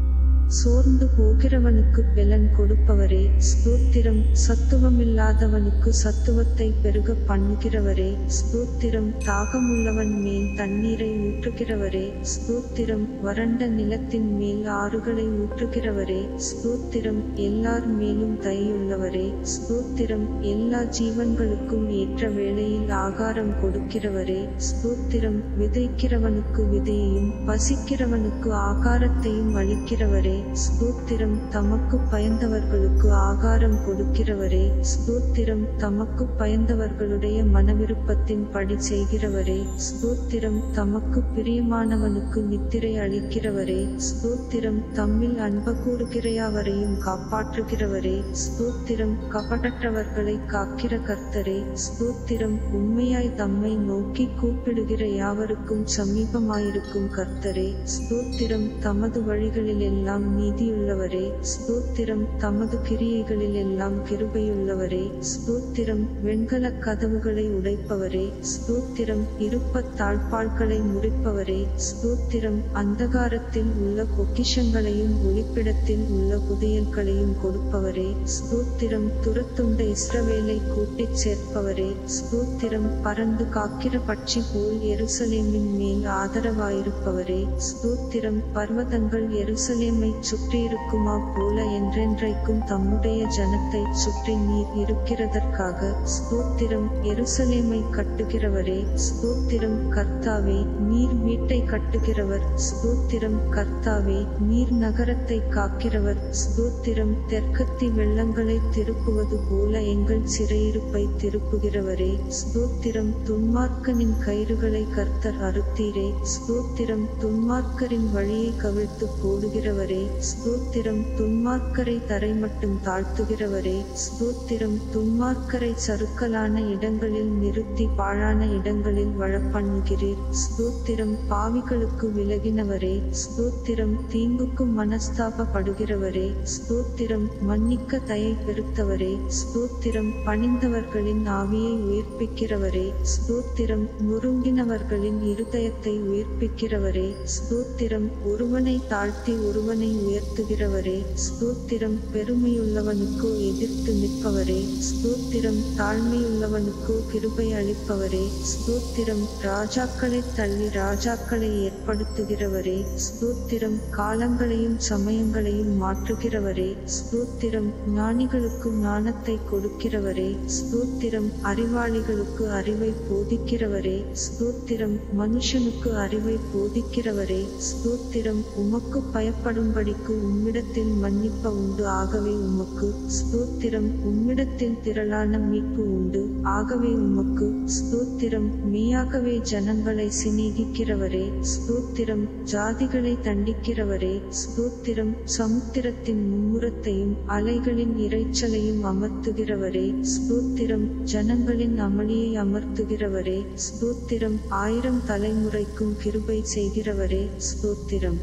சோர்ந்து போகிறவனுக்கு பெலன் கொடுப்பவரே ஸ்தோத்திரம். சத்துவமில்லாதவனுக்கு சத்துவத்தை பெருக பண்ணுகிறவரே ஸ்தோத்திரம். தாகமுள்ளவன் மேல் தண்ணீரை ஊற்றுகிறவரே ஸ்தோத்திரம். வறண்ட நிலத்தின் மேல் ஆறுகளை ஊற்றுகிறவரே ஸ்தோத்திரம். எல்லார் மேலும் தயவுள்ளவரே ஸ்தோத்திரம். எல்லா ஜீவன்களுக்கும் ஏற்ற வேளையில் ஆகாரம் கொடுக்கிறவரே ஸ்தோத்திரம். விதைக்கிறவனுக்கு விதையையும் பசிக்கிறவனுக்கு ஆகாரத்தையும் அளிக்கிறவரே ஸ்தோத்திரம். தமக்கு பயந்தவர்களுக்கு ஆகாரம் கொடுக்கிறவரே ஸ்தோத்திரம். தமக்கு பயந்தவர்களுடைய மனவிருப்பத்தின் படி செய்கிறவரே ஸ்தோத்திரம். தமக்கு பிரியமானவனுக்கு நித்திரை அளிக்கிறவரே ஸ்தோத்திரம். தம்மில் அன்பு கூறுகிறையாவரையும் காப்பாற்றுகிறவரே ஸ்தோத்திரம். கபடற்றவர்களை காக்கிற கர்த்தரே ஸ்தோத்திரம். உண்மையாய் தம்மை நோக்கி கூப்பிடுகிற யாவருக்கும் சமீபமாயிருக்கும் கர்த்தரே ஸ்தோத்திரம். தமது வழிகளில் எல்லாம் நீதியுள்ளவரே ஸ்தோத்திரம். தமது கிரியைகளில் எல்லாம் கிருபையுள்ளவரே ஸ்தோத்திரம். வெண்கல கதவுகளை உடைப்பவரே ஸ்தோத்திரம். இருப்ப தாழ்பாள்களை முறிப்பவரே ஸ்தோத்திரம். அந்தகாரத்தில் உள்ள பொக்கிஷங்களையும் ஒளிப்பிடத்தில் உள்ள புதையல்களையும் கொடுப்பவரே ஸ்தோத்திரம். துரத்துண்ட இஸ்ரவேலை கூட்டிச் சேர்ப்பவரே ஸ்தோத்திரம். பறந்து காக்கிற பட்சி போல் எருசலேமின் மேல் ஆதரவாயிருப்பவரே ஸ்தோத்திரம். பர்வதங்கள் எருசலேமை சுற்றியிருக்குமா போல என்றென்றைக்கும் தம்முடைய ஜனத்தை சுற்றி நீர் இருக்கிறதற்காக ஸ்தோத்திரம். எருசலேமை கட்டுகிறவரே ஸ்தோத்திரம். கர்த்தாவே நீர் வீட்டை கட்டுகிறவர் ஸ்தோத்திரம். கர்த்தாவே நீர் நகரத்தை காக்கிறவர் ஸ்தோத்திரம். தெற்கத்தி வெள்ளங்களை திருப்புவது போல எங்கள் சிறையிருப்பை திருப்புகிறவரே ஸ்தோத்திரம். துன்மார்க்கனின் கயிறுகளை கர்த்தர் அறுத்தீரே ஸ்தோத்திரம். துன்மார்க்கரின் வழியை கவிழ்த்து போடுகிறவரே ஸ்தோத்திரம். துன்மார்க்கரை தரை மட்டும் தாழ்த்துகிறவரே ஸ்தோத்திரம். துன்மார்க்கரை சறுக்கலான இடங்களில் நிறுத்தி பாழான இடங்களில் வழப்பண்ணுகிறீர் ஸ்தோத்திரம். பாவிகளுக்கு விலகினவரே ஸ்தோத்திரம். தீங்குக்கு மனஸ்தாபப்படுகிறவரே ஸ்தோத்திரம். மன்னிக்க தயை பெருத்தவரே ஸ்தோத்திரம். பணிந்தவர்களின் ஆவியை உயிர்ப்பிக்கிறவரே ஸ்தோத்திரம். நொறுங்கினவர்களின் இருதயத்தை உயிர்ப்பிக்கிறவரே ஸ்தோத்திரம். ஒருவனை தாழ்த்தி ஒருவனை உயர்த்துகிறவரே ஸ்தோத்திரம். பெருமையுள்ளவனுக்கோ எதிர்த்து நிற்பவரே ஸ்தோத்திரம். தாழ்மையுள்ளவனுக்கோ கிருபை அளிப்பவரே ஸ்தோத்திரம். ராஜாக்களை தள்ளி ராஜாக்களை ஏற்படுத்துகிறவரே ஸ்தோத்திரம். காலங்களையும் சமயங்களையும் மாற்றுகிறவரே ஸ்தோத்திரம். ஞானிகளுக்கு ஞானத்தை கொடுக்கிறவரே ஸ்தோத்திரம். அறிவாளிகளுக்கு அறிவை போதிக்கிறவரே ஸ்தோத்திரம். மனுஷனுக்கு அறிவை போதிக்கிறவரே ஸ்தோத்திரம். உமக்கு பயப்படும்படிக்கு உம்மிடத்தில் மன்னிப்ப உண்டு ஆகவே உமக்கு ஸ்தோத்திரம். உம்மிடத்தில் திரளான மீட்பு உண்டு ஆகவே உமக்கு ஸ்தோத்திரம். மெய்யாகவே ஜனங்களை சிநேகிக்கிறவரே ஸ்தோத்திரம். ஜாதிகளை தண்டிக்கிறவரே ஸ்தோத்திரம். சமுத்திரத்தின் மும்முரத்தையும் அலைகளின் இரைச்சலையும் அமர்த்துகிறவரே ஸ்தோத்திரம். ஜனங்களின் அமளியை அமர்த்துகிறவரே ஸ்தோத்திரம். ஆயிரம் தலைமுறைக்கும் கிருபை செய்கிறவரே ஸ்தோத்திரம்.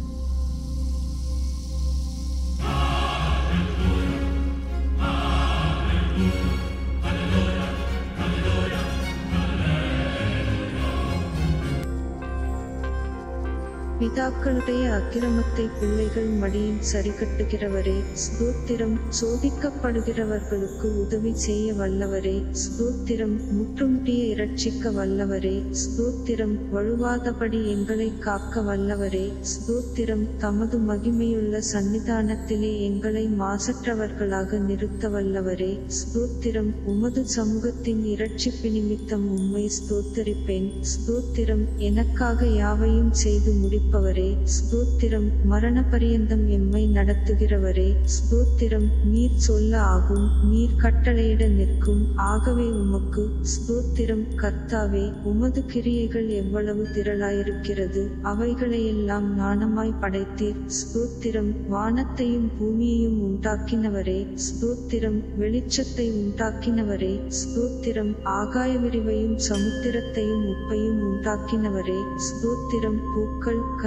பிதாக்களுடைய அக்கிரமத்தை பிள்ளைகள் மடியில் சரிகட்டுகிறவரே ஸ்தோத்திரம். சோதிக்கப்படுகிறவர்களுக்கு உதவி செய்ய வல்லவரே ஸ்தோத்திரம். முற்றுமுட்டிய இரட்சிக்க வல்லவரே ஸ்தோத்திரம். வழுவாதபடி எங்களை காக்க வல்லவரே ஸ்தோத்திரம். தமது மகிமையுள்ள சன்னிதானத்திலே எங்களை மாசற்றவர்களாக நிறுத்த வல்லவரே ஸ்தோத்திரம். உமது சமூகத்தின் இரட்சிப்பு நிமித்தம் உம்மை ஸ்தோத்தரிப்பேன் ஸ்தோத்திரம். எனக்காக யாவையும் செய்து முடிப்பவரே ஸ்தோத்திரம். மரண பரியந்தம் எம்மை நடத்துகிறவரே ஸ்தோத்திரம். நீர் சொல்ல ஆகும், நீர் கட்டளையிட நிற்கும் ஆகவே உமக்கு ஸ்தோத்திரம். கர்த்தாவே உமது கிரியைகள் எவ்வளவு திரளாயிருக்கிறது, அவைகளையெல்லாம் ஞானமாய் படைத்தீர் ஸ்தோத்திரம். வானத்தையும் பூமியையும் உண்டாக்கினவரே ஸ்தோத்திரம். வெளிச்சத்தை உண்டாக்கினவரே ஸ்தோத்திரம். ஆகாய விரிவையும் சமுத்திரத்தையும் உப்பையும் உண்டாக்கினவரே ஸ்தோத்திரம். பூக்கள்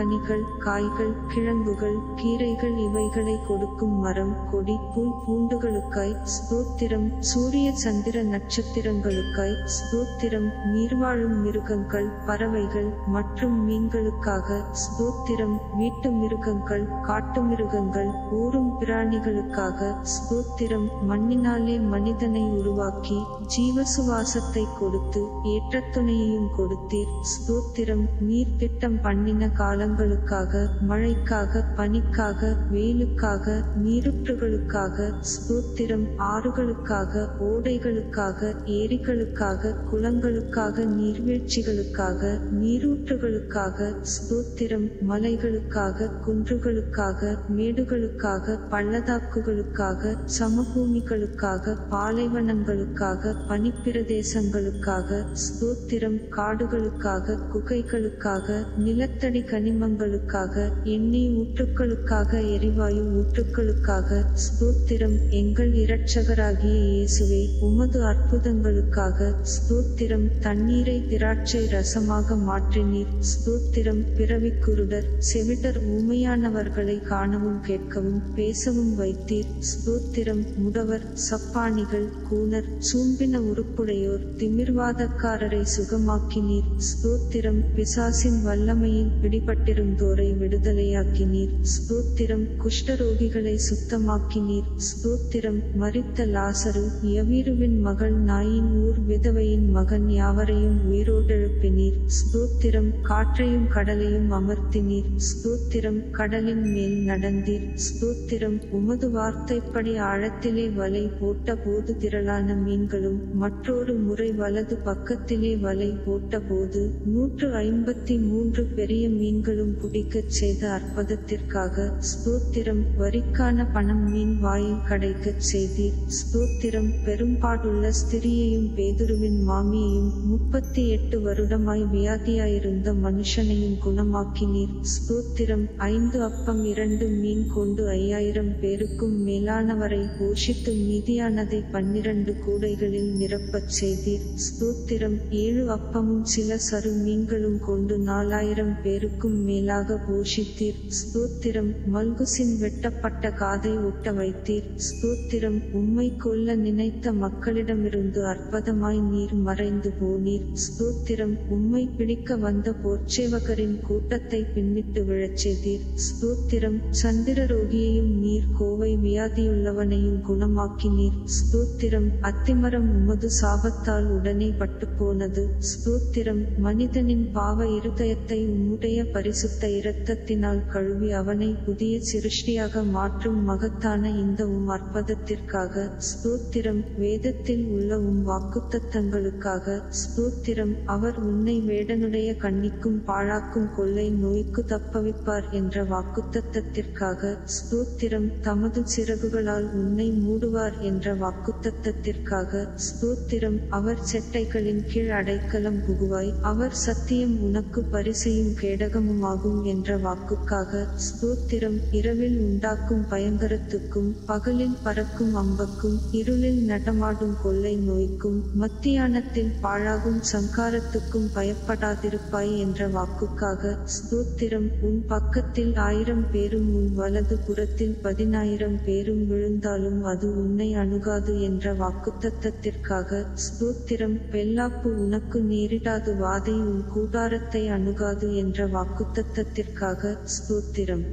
கனிகள் காய்கள் கிழங்குகள் கீரைகள் இவைகளை கொடுக்கும் மரம் கொடி புல் பூண்டுகளுக்காய் ஸ்தோத்திரம். சூரிய சந்திர நட்சத்திரங்களுக்காய் ஸ்தோத்திரம். நீர்வாழும் மிருகங்கள் பறவைகள் மற்றும் மீன்களுக்காக ஸ்தோத்திரம். வீட்டு மிருகங்கள் காட்டு மிருகங்கள் ஊரும் பிராணிகளுக்காக ஸ்தோத்திரம். மண்ணினாலே மனிதனை உருவாக்கி ஜீவசுவாசத்தை கொடுத்து ஏற்றத்துணையையும் கொடுத்தீர் ஸ்தோத்திரம். நீர் திட்டம் பண்ணின காலங்களுக்காக மழைக்காக பனிக்காக வெயிலுக்காக நீருற்றுகளுக்காக ஸ்தோத்திரம். ஆறுகளுக்காக ஓடைகளுக்காக ஏரிகளுக்காக குளங்களுக்காக நீர்வீழ்ச்சிகளுக்காக நீரூற்றுகளுக்காக ஸ்தோத்திரம். மலைகளுக்காக குன்றுகளுக்காக மேடுகளுக்காக பள்ளத்தாக்குகளுக்காக சமபூமிகளுக்காக பாலைவனங்களுக்காக பனிப்பிரதேசங்களுக்காக ஸ்தோத்திரம். காடுகளுக்காக குகைகளுக்காக நிலத்தடி கனிமங்களுக்காக எண்ணெய் ஊற்றுக்களுக்காக எரிவாயு ஊற்றுக்களுக்காக ஸ்தோத்திரம். எங்கள் இரட்சகராகிய இயேசுவே உமது அற்புதங்களுக்காக ஸ்தோத்திரம். தண்ணீரை திராட்சை ரசமாக மாற்றினீர் ஸ்தோத்திரம். பிறவிக்குருடர் செவிடர் ஊமையானவர்களை காணவும் கேட்கவும் பேசவும் வைத்தீர் ஸ்தோத்திரம். முடவர் சப்பானிகள் கூனர் சூம்பின உறுப்புடையோர் திமிர்வாதக்காரரை சுகமாக்கினீர் ஸ்தோத்திரம். பிசாசின் வல்லமையில் பிடிபட்டிருந்தோரை விடுதலையாக்கினீர் ஸ்தோத்திரம். குஷ்டரோகிகளை சுத்தமாக்கினீர் ஸ்தோத்திரம். மரித்த லாசரு யவீருவின் மகள் நாயின் ஊர் விதவையின் மகன் யாவரையும் உயிரோடெழுப்பினீர் ஸ்தோத்திரம். காற்றையும் கடலையும் அமர்த்தினீர் ஸ்தோத்திரம். கடலின் மேல் நடந்தீர் ஸ்தோத்திரம். உமது வார்த்தைப்படி ஆழத்திலே வலை போட்ட போது திரளான மீன்களும் மற்றொரு முறை வலது பக்கத்திலே வலை போட்ட போது நூற்று ஐம்பத்தி மூன்று பெரிய மீன்களும் பிடிக்கச் செய்த அற்புதத்திற்காக ஸ்தோத்திரம். வரிக்கான பணம் மீன் வாயில் கிடைக்கச் செய்தீர் ஸ்தோத்திரம். பெரும்பாடுள்ள ஸ்திரியையும் பேதுருவின் மாமியையும் முப்பத்தி எட்டு வருடமாய் வியாதியாயிருந்த மனுஷனையும் குணமாக்கினீர் ஸ்தோத்திரம். ஐந்து அப்பம் இரண்டு மீன் கொண்டு ஐயாயிரம் பேருக்கும் மேலானவரை போஷித்து மீதியானதை பன்னிரண்டு கூடைகளில் நிரப்பச் செய்தீர் ஸ்தோத்திரம். ஏழு அப்பமும் சில சரு மீன்களும் கொண்டு நாலாயிரம் பேருக்கும் மேலாக போஷித்தீர் ஸ்தோத்திரம். மல்குசின் வெட்டப்பட்ட காதை ஒட்ட வைத்தீர் ஸ்தோத்திரம். உம்மை கொல்ல நினைத்த மக்களிடமிருந்து அற்புதமாய் நீர் மறைந்து போனீர் ஸ்தோத்திரம். உம்மை பிடிக்க வந்த போர்ச்சேவகரின் கூட்டத்தை பின்னிட்டு விழச் செய்தீர் ஸ்தோத்திரம். சந்திரரோகியையும் நீர் கோவை வியாதியுள்ளவனையும் குணமாக்கினீர் ஸ்தோத்திரம். அத்திமரம் உமது சாபத்தால் உடனே பட்டு போனது ஸ்தோத்திரம். மனிதனின் பாவ இருதயத்தை உம்முடைய பரிசுத்த இரத்தத்தினால் கழுவி அவனை புதிய சிருஷ்டியாக மாற்றும் மகத்தான இந்த உம் அற்புதத்திற்காக ஸ்தோத்திரம். வேதத்தில் உள்ள உம் வாக்குத்தத்தங்களுக்காக ஸ்தோத்திரம். அவர் உன்னை வேடனுடைய கண்ணிக்கும் பாழாக்கும் கொள்ளை நோய்க்கு தப்பவிப்பார் என்ற வாக்குத்தத்தத்திற்காக ஸ்தோத்திரம். தமது சிறகுகளால் உன்னை மூடுவார் என்ற வாக்குத்தத்தத்திற்காக ஸ்தோத்திரம். அவர் செட்டைகளின் கீழ் அடைக்கலம் புகுவாய் அவர் சத்தியம் உனக்கு பரிசையும் கேடகமுமாகும் என்ற வாக்குக்காக ஸ்தோத்திரம். இரவில் உண்டாக்கும் பயங்கரத்துக்கும் பகலில் பறக்கும் அம்பக்கும் இருளில் நடமாடும் கொள்ளை நோய்க்கும் மத்தியானத்தில் பாழாகும் சங்காரத்துக்கும் பயப்படாதிருப்பாய் என்ற வாக்குக்காக ஸ்தோத்திரம். உன் பக்கத்தில் ஆயிரம் பேரும் உன் வலது புறத்தில் பதினாயிரம் பேரும் விழுந்தாலும் அது உன்னை அணுகாது என்ற வாக்குத்தத்தத்திற்காக ஸ்தோத்திரம். பெல்லாப்பு உனக்கு நேரிடாது வாதை உன் கூடாரத்தை அணுகாது என்ற வாக்குத்தத்தத்திற்காக ஸ்தோத்திரம்.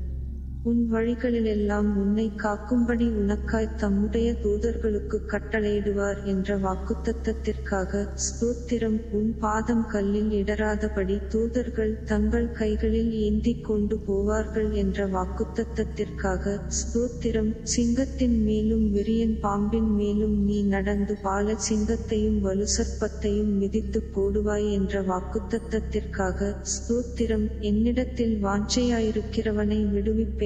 உன் வழிகளிலெல்லாம் உன்னை காக்கும்படி உனக்காய் தம்முடைய தூதர்களுக்கு கட்டளையிடுவார் என்ற வாக்குத்தத்தத்திற்காக ஸ்தோத்திரம். உன் பாதம் கல்லில் இடராதபடி தூதர்கள் தங்கள் கைகளில் ஏந்திக் கொண்டு போவார்கள் என்ற வாக்குத்தத்தத்திற்காக ஸ்தோத்திரம். சிங்கத்தின் மேலும் விரியன் பாம்பின் மேலும் நீ நடந்து பால சிங்கத்தையும் வலுசற்பத்தையும் மிதித்து போடுவாய் என்ற வாக்குத்தத்தத்திற்காக ஸ்தோத்திரம். என்னிடத்தில் வாஞ்சையாயிருக்கிறவனை விடுவிப்பேன்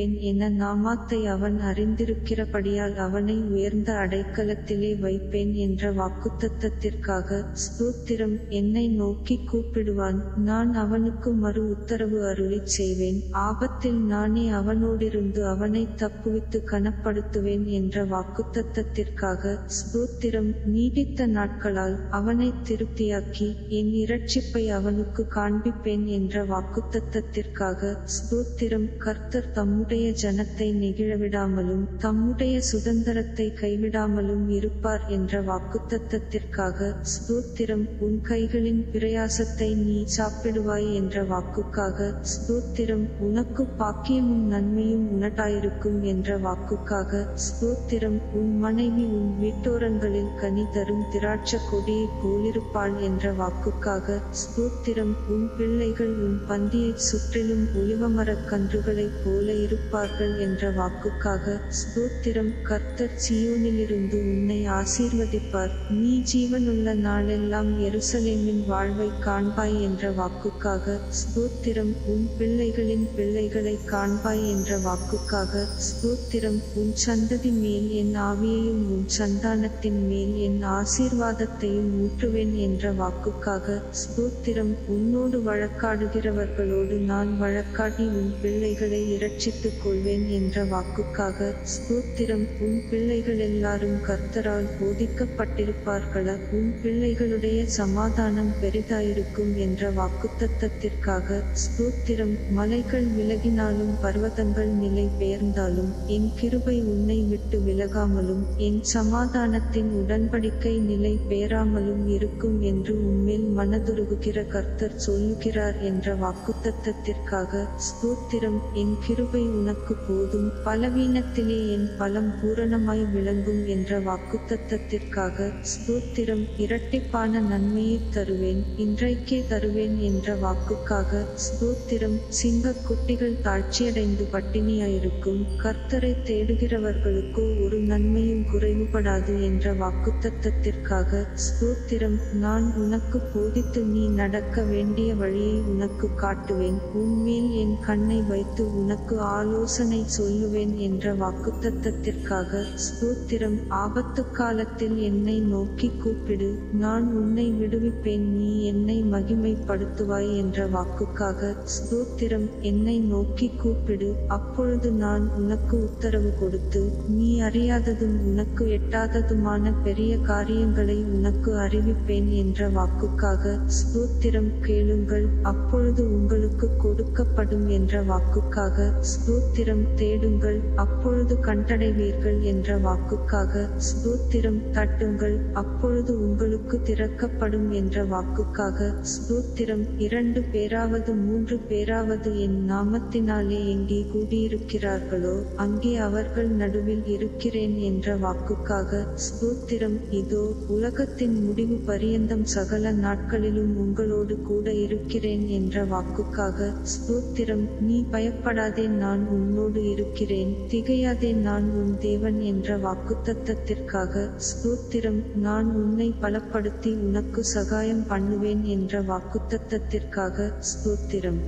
விடுவிப்பேன் என நாமத்தை அவன் அறிந்திருக்கிறபடியால் அவனை உயர்ந்த அடைக்கலத்திலே வைப்பேன் என்ற வாக்குத்தத்தத்திற்காக ஸ்தோத்திரம். என்னை நோக்கி கூப்பிடுவான், நான் அவனுக்கு மறு உத்தரவு அருளிச் செய்வேன். ஆபத்தில் நானே அவனோடிருந்து அவனை தப்புவித்து கனப்படுத்துவேன் என்ற வாக்குத்தத்தத்திற்காக ஸ்தோத்திரம். நீடித்த நாட்களால் அவனை திருப்தியாக்கி என் இரட்சிப்பை அவனுக்கு காண்பிப்பேன் என்ற வாக்குத்தத்தத்திற்காக ஸ்தோத்திரம். கர்த்தர் தம்முடைய ஜனத்தை நெகிழவிடாமலும் தம்முடைய சுதந்திரத்தை கைவிடாமலும் இருப்பார் என்ற வாக்குத்தத்தத்திற்காக ஸ்தோத்திரம். உன் கைகளின் பிரயாசத்தை நீ சாப்பிடுவாய் என்ற வாக்குக்காக ஸ்தோத்திரம். உனக்கு பாக்கியமும் நன்மையும் உனட்டாயிருக்கும் என்ற வாக்குக்காக ஸ்தோத்திரம். உன் மனைவி உன் வீட்டோரங்களில் கனி தரும் திராட்ச கொடியைப் போலிருப்பாள் என்ற வாக்குக்காக ஸ்தோத்திரம். உன் பிள்ளைகள் உன் பந்தியைச் சுற்றிலும் ஒலிவமரக் கன்றுகளைப் போல இருப்பார்கள் என்ற வாக்குக்காக ஸ்தோத்திரம். கர்த்தர் சீயோனிலிருந்து உன்னை ஆசீர்வதிப்பார். நீ ஜீவனுள்ள நாளெல்லாம் எருசலேமின் வாழ்வை காண்பாய் என்ற வாக்குக்காக ஸ்தோத்திரம். உன் பிள்ளைகளின் பிள்ளைகளை காண்பாய் என்ற வாக்குக்காக ஸ்தோத்திரம். உன் சந்ததி மேல் என் ஆவியையும் உன் சந்தானத்தின் மேல் என் ஆசீர்வாதத்தையும் ஊற்றுவேன் என்ற வாக்குக்காக ஸ்தோத்திரம். உன்னோடு வழக்காடுகிறவர்களோடு நான் வழக்காடி உன் பிள்ளைகளை இரட்சித்துக் கொள்வேன் என்ற வாக்குக்காக ஸ்தோத்திரம். உன் பிள்ளைகள் எல்லாரும் கர்த்தரால் போதிக்கப்பட்டிருப்பார்களா, உன் பிள்ளைகளுடைய சமாதானம் பெரிதாயிருக்கும் என்ற வாக்குத்தத்தத்திற்காக ஸ்தோத்திரம். மலைகள் விலகினாலும் பர்வதங்கள் நிலை பெயர்ந்தாலும் என் கிருபை உன்னை விட்டு விலகாமலும் என் சமாதானத்தின் உடன்படிக்கை நிலை பெயராமலும் இருக்கும் என்று உன்மேல் மனதுருகுகிற கர்த்தர் சொல்லுகிறார் என்ற வாக்குத்தத்தத்திற்காக ஸ்தோத்திரம். என் கிருபை உனக்கு போதும், பலவீனத்திலே என் பலம் பூரணமாய் விளங்கும் என்ற வாக்குத்தத்தத்திற்காக ஸ்தோத்திரம். இரட்டிப்பான நன்மையை தருவேன், இன்றைக்கே தருவேன் என்ற வாக்குக்காக ஸ்தோத்திரம். சிங்க குட்டிகள் தாழ்ச்சியடைந்து பட்டினியாயிருக்கும், கர்த்தரை தேடுகிறவர்களுக்கோ ஒரு நன்மையும் குறைவுபடாது என்ற வாக்குத்தத்தத்திற்காக ஸ்தோத்திரம். நான் உனக்கு போதித்து நீ நடக்க வேண்டிய வழியை உனக்கு காட்டுவேன், உன்மேல் என் கண்ணை வைத்து உனக்கு ஆலோசனை சொல்லுவேன் என்ற வாக்குத்தத்தத்திற்காக ஸ்தோத்திரம். ஆபத்து காலத்தில் என்னை நோக்கி கூப்பிடு, நான் உன்னை விடுவிப்பேன், நீ என்னை மகிமைப்படுத்துவாய் என்ற வாக்குக்காக ஸ்தோத்திரம். என்னை நோக்கி கூப்பிடு, அப்பொழுது நான் உனக்கு உத்தரவு கொடுத்து நீ அறியாததும் உனக்கு எட்டாததுமான பெரிய காரியங்களை உனக்கு அறிவிப்பேன் என்ற வாக்குக்காக ஸ்தோத்திரம். கேளுங்கள், அப்பொழுது உங்களுக்கு கொடுக்கப்படும் என்ற வாக்குக்காக ஸ்தோத்திரம். தேடுங்கள், அப்பொழுது கண்டடைவீர்கள் என்ற வாக்குக்காக ஸ்தோத்திரம். தட்டுங்கள், அப்பொழுது உங்களுக்கு திறக்கப்படும் என்ற வாக்குக்காக ஸ்தோத்திரம். இரண்டு பேராவது மூன்று பேராவது என் நாமத்தினாலே எங்கே கூடியிருக்கிறார்களோ அங்கே அவர்கள் நடுவில் இருக்கிறேன் என்ற வாக்குக்காக ஸ்தோத்திரம். இதோ உலகத்தின் முடிவு பரியந்தம் சகல நாட்களிலும் உங்களோடு கூட இருக்கிறேன் என்ற வாக்குக்காக ஸ்தோத்திரம். நீ பயப்படாதே, நான் உன்னோடு இருக்கிறேன், திகையாதே, நான் உன் தேவன் என்ற வாக்குத்தத்தத்திற்காக ஸ்தோத்திரம். நான் உன்னை பலப்படுத்தி உனக்கு சகாயம் பண்ணுவேன் என்ற வாக்குத்தத்தத்திற்காக ஸ்தோத்திரம்.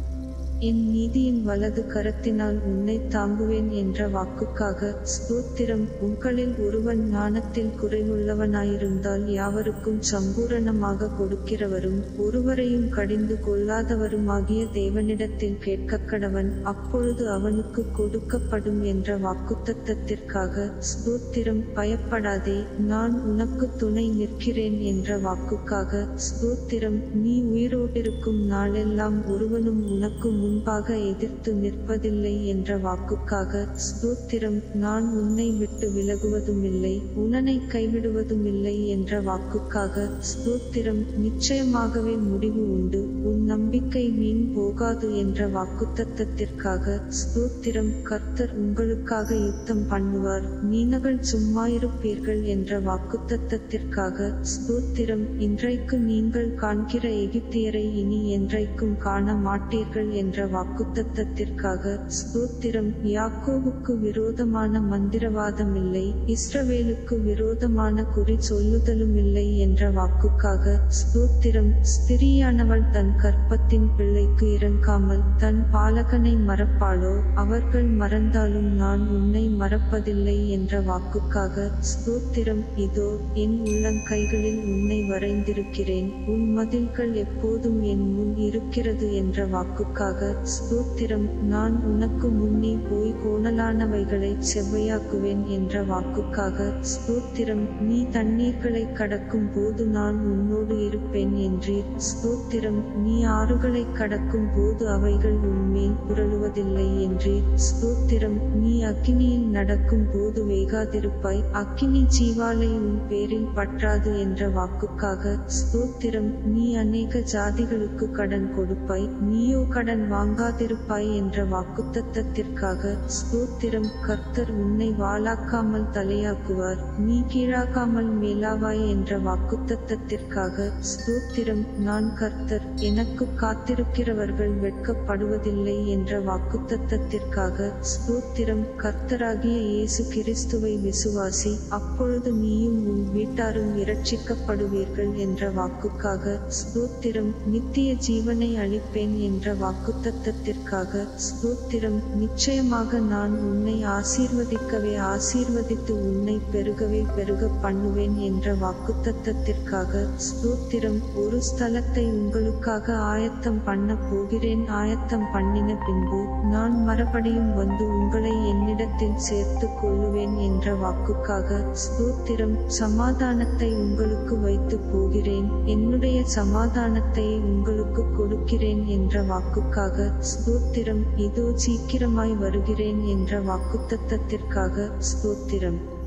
என் நீதியின் வலது கரத்தினால் உன்னை தாங்குவேன் என்ற வாக்குக்காக ஸ்தோத்திரம். உங்களில் ஒருவன் ஞானத்தில் குறைவுள்ளவனாயிருந்தால் யாவருக்கும் சம்பூரணமாக கொடுக்கிறவரும் ஒருவரையும் கடிந்து கொள்ளாதவருமாகிய தேவனிடத்தில் கேட்கக்கடவன், அப்பொழுது அவனுக்கு கொடுக்கப்படும் என்ற வாக்குத்தத்தத்திற்காக ஸ்தோத்திரம். பயப்படாதே, நான் உனக்கு துணை நிற்கிறேன் என்ற வாக்குக்காக ஸ்தோத்திரம். நீ உயிரோட்டிருக்கும் நாளெல்லாம் ஒருவனும் உனக்கு முன்பாக எதிர்த்து நிற்பதில்லை என்ற வாக்குக்காக ஸ்தோத்திரம். நான் உன்னை விட்டு விலகுவதுமில்லை, உன்னை கைவிடுவதுமில்லை என்ற வாக்குக்காக ஸ்தோத்திரம். நிச்சயமாகவே முடிவு உண்டு, உன் நம்பிக்கை வீண் போகாது என்ற வாக்குத்தத்தத்திற்காக ஸ்தோத்திரம். கர்த்தர் உங்களுக்காக யுத்தம் பண்ணுவார், நீனகள் சும்மாயிருப்பீர்கள் என்ற வாக்குத்தத்தத்திற்காக ஸ்தோத்திரம். இன்றைக்கு நீங்கள் காண்கிற எகிப்தியரை இனி என்றைக்கும் காண மாட்டீர்கள் என்ற வாக்குத்தத்தத்திற்காக ஸ்தோத்திரம். யாக்கோபுக்கு விரோதமான மந்திரவாதமில்லை, இஸ்ரவேலுக்கு விரோதமான குறி சொல்லுதலுமில்லை என்ற வாக்குக்காக ஸ்தோத்திரம். ஸ்திரீயானவள் தன் கர்ப்பத்தின் பிள்ளைக்கு இறங்காமல் தன் பாலகனை மறப்பாளோ? அவர்கள் மறந்தாலும் நான் உன்னை மறப்பதில்லை என்ற வாக்குக்காக ஸ்தோத்திரம். இதோ என் உள்ளங்கைகளில் உன்னை வரைந்திருக்கிறேன், உன் மதில்கள் எப்போதும் என் முன் இருக்கிறது என்ற வாக்குக்காக ஸ்தோத்திரம். நான் உனக்கு முன்னே போய் கோணலானவைகளை செவ்வையாக்குவேன் என்ற வாக்குக்காக ஸ்தோத்திரம். நீ தண்ணீர்களை கடக்கும் போது நான் உன்னோடு இருப்பேன் என்றீர் ஸ்தோத்திரம். நீ ஆறுகளை கடக்கும் போது அவைகள் உன்மேல் புரளுவதில்லை என்றீர் ஸ்தோத்திரம். நீ அக்கினியில் நடக்கும் போது வேகாதிருப்பாய், அக்கினி ஜீவாலை உன் பேரில் பற்றாது என்ற வாக்குக்காக ஸ்தோத்திரம். நீ அநேக ஜாதிகளுக்கு கடன் கொடுப்பாய், நீயோ கடன் வாங்காதிருப்பாய் என்ற வாக்குத்தத்தத்திற்காக ஸ்தோத்திரம். கர்த்தர் உன்னை வாளாக்காமல் தலையாக்குவார், நீ கீழாக்காமல் மேலாவாய் என்ற வாக்குத்தத்தத்திற்காக ஸ்தோத்திரம். நான் கர்த்தர், எனக்கு காத்திருக்கிறவர்கள் வெட்கப்படுவதில்லை என்ற வாக்குத்தத்தத்திற்காக ஸ்தோத்திரம். கர்த்தராகிய இயேசு கிறிஸ்துவை விசுவாசி, அப்பொழுது நீயும் உன் வீட்டாரும் இரட்சிக்கப்படுவீர்கள் என்ற வாக்குக்காக ஸ்தோத்திரம். நித்திய ஜீவனை அளிப்பேன் என்ற வாக்குத்தத்தத்திற்காக ஸ்தோத்திரம். நிச்சயமாக நான் உன்னை ஆசீர்வதிக்கவே ஆசீர்வதித்து உன்னை பெருகவே பெருக பண்ணுவேன் என்ற வாக்குத்தத்தத்திற்காக ஸ்தோத்திரம். ஒரு ஸ்தலத்தை உங்களுக்காக ஆயத்தம் பண்ண போகிறேன், ஆயத்தம் பண்ணின பின்பு நான் மறுபடியும் வந்து உங்களை என்னிடத்தில் சேர்த்து கொள்ளுவேன் என்ற வாக்குக்காக ஸ்தோத்திரம். சமாதானத்தை உங்களுக்கு வைத்து போகிறேன், என்னுடைய சமாதானத்தை உங்களுக்கு கொடுக்கிறேன் என்ற வாக்குக்காக ஸ்தோத்திரம். இதோ சீக்கிரமாய் வருகிறேன் என்ற வாக்குத்தத்தத்திற்காக ஸ்தோத்திரம்.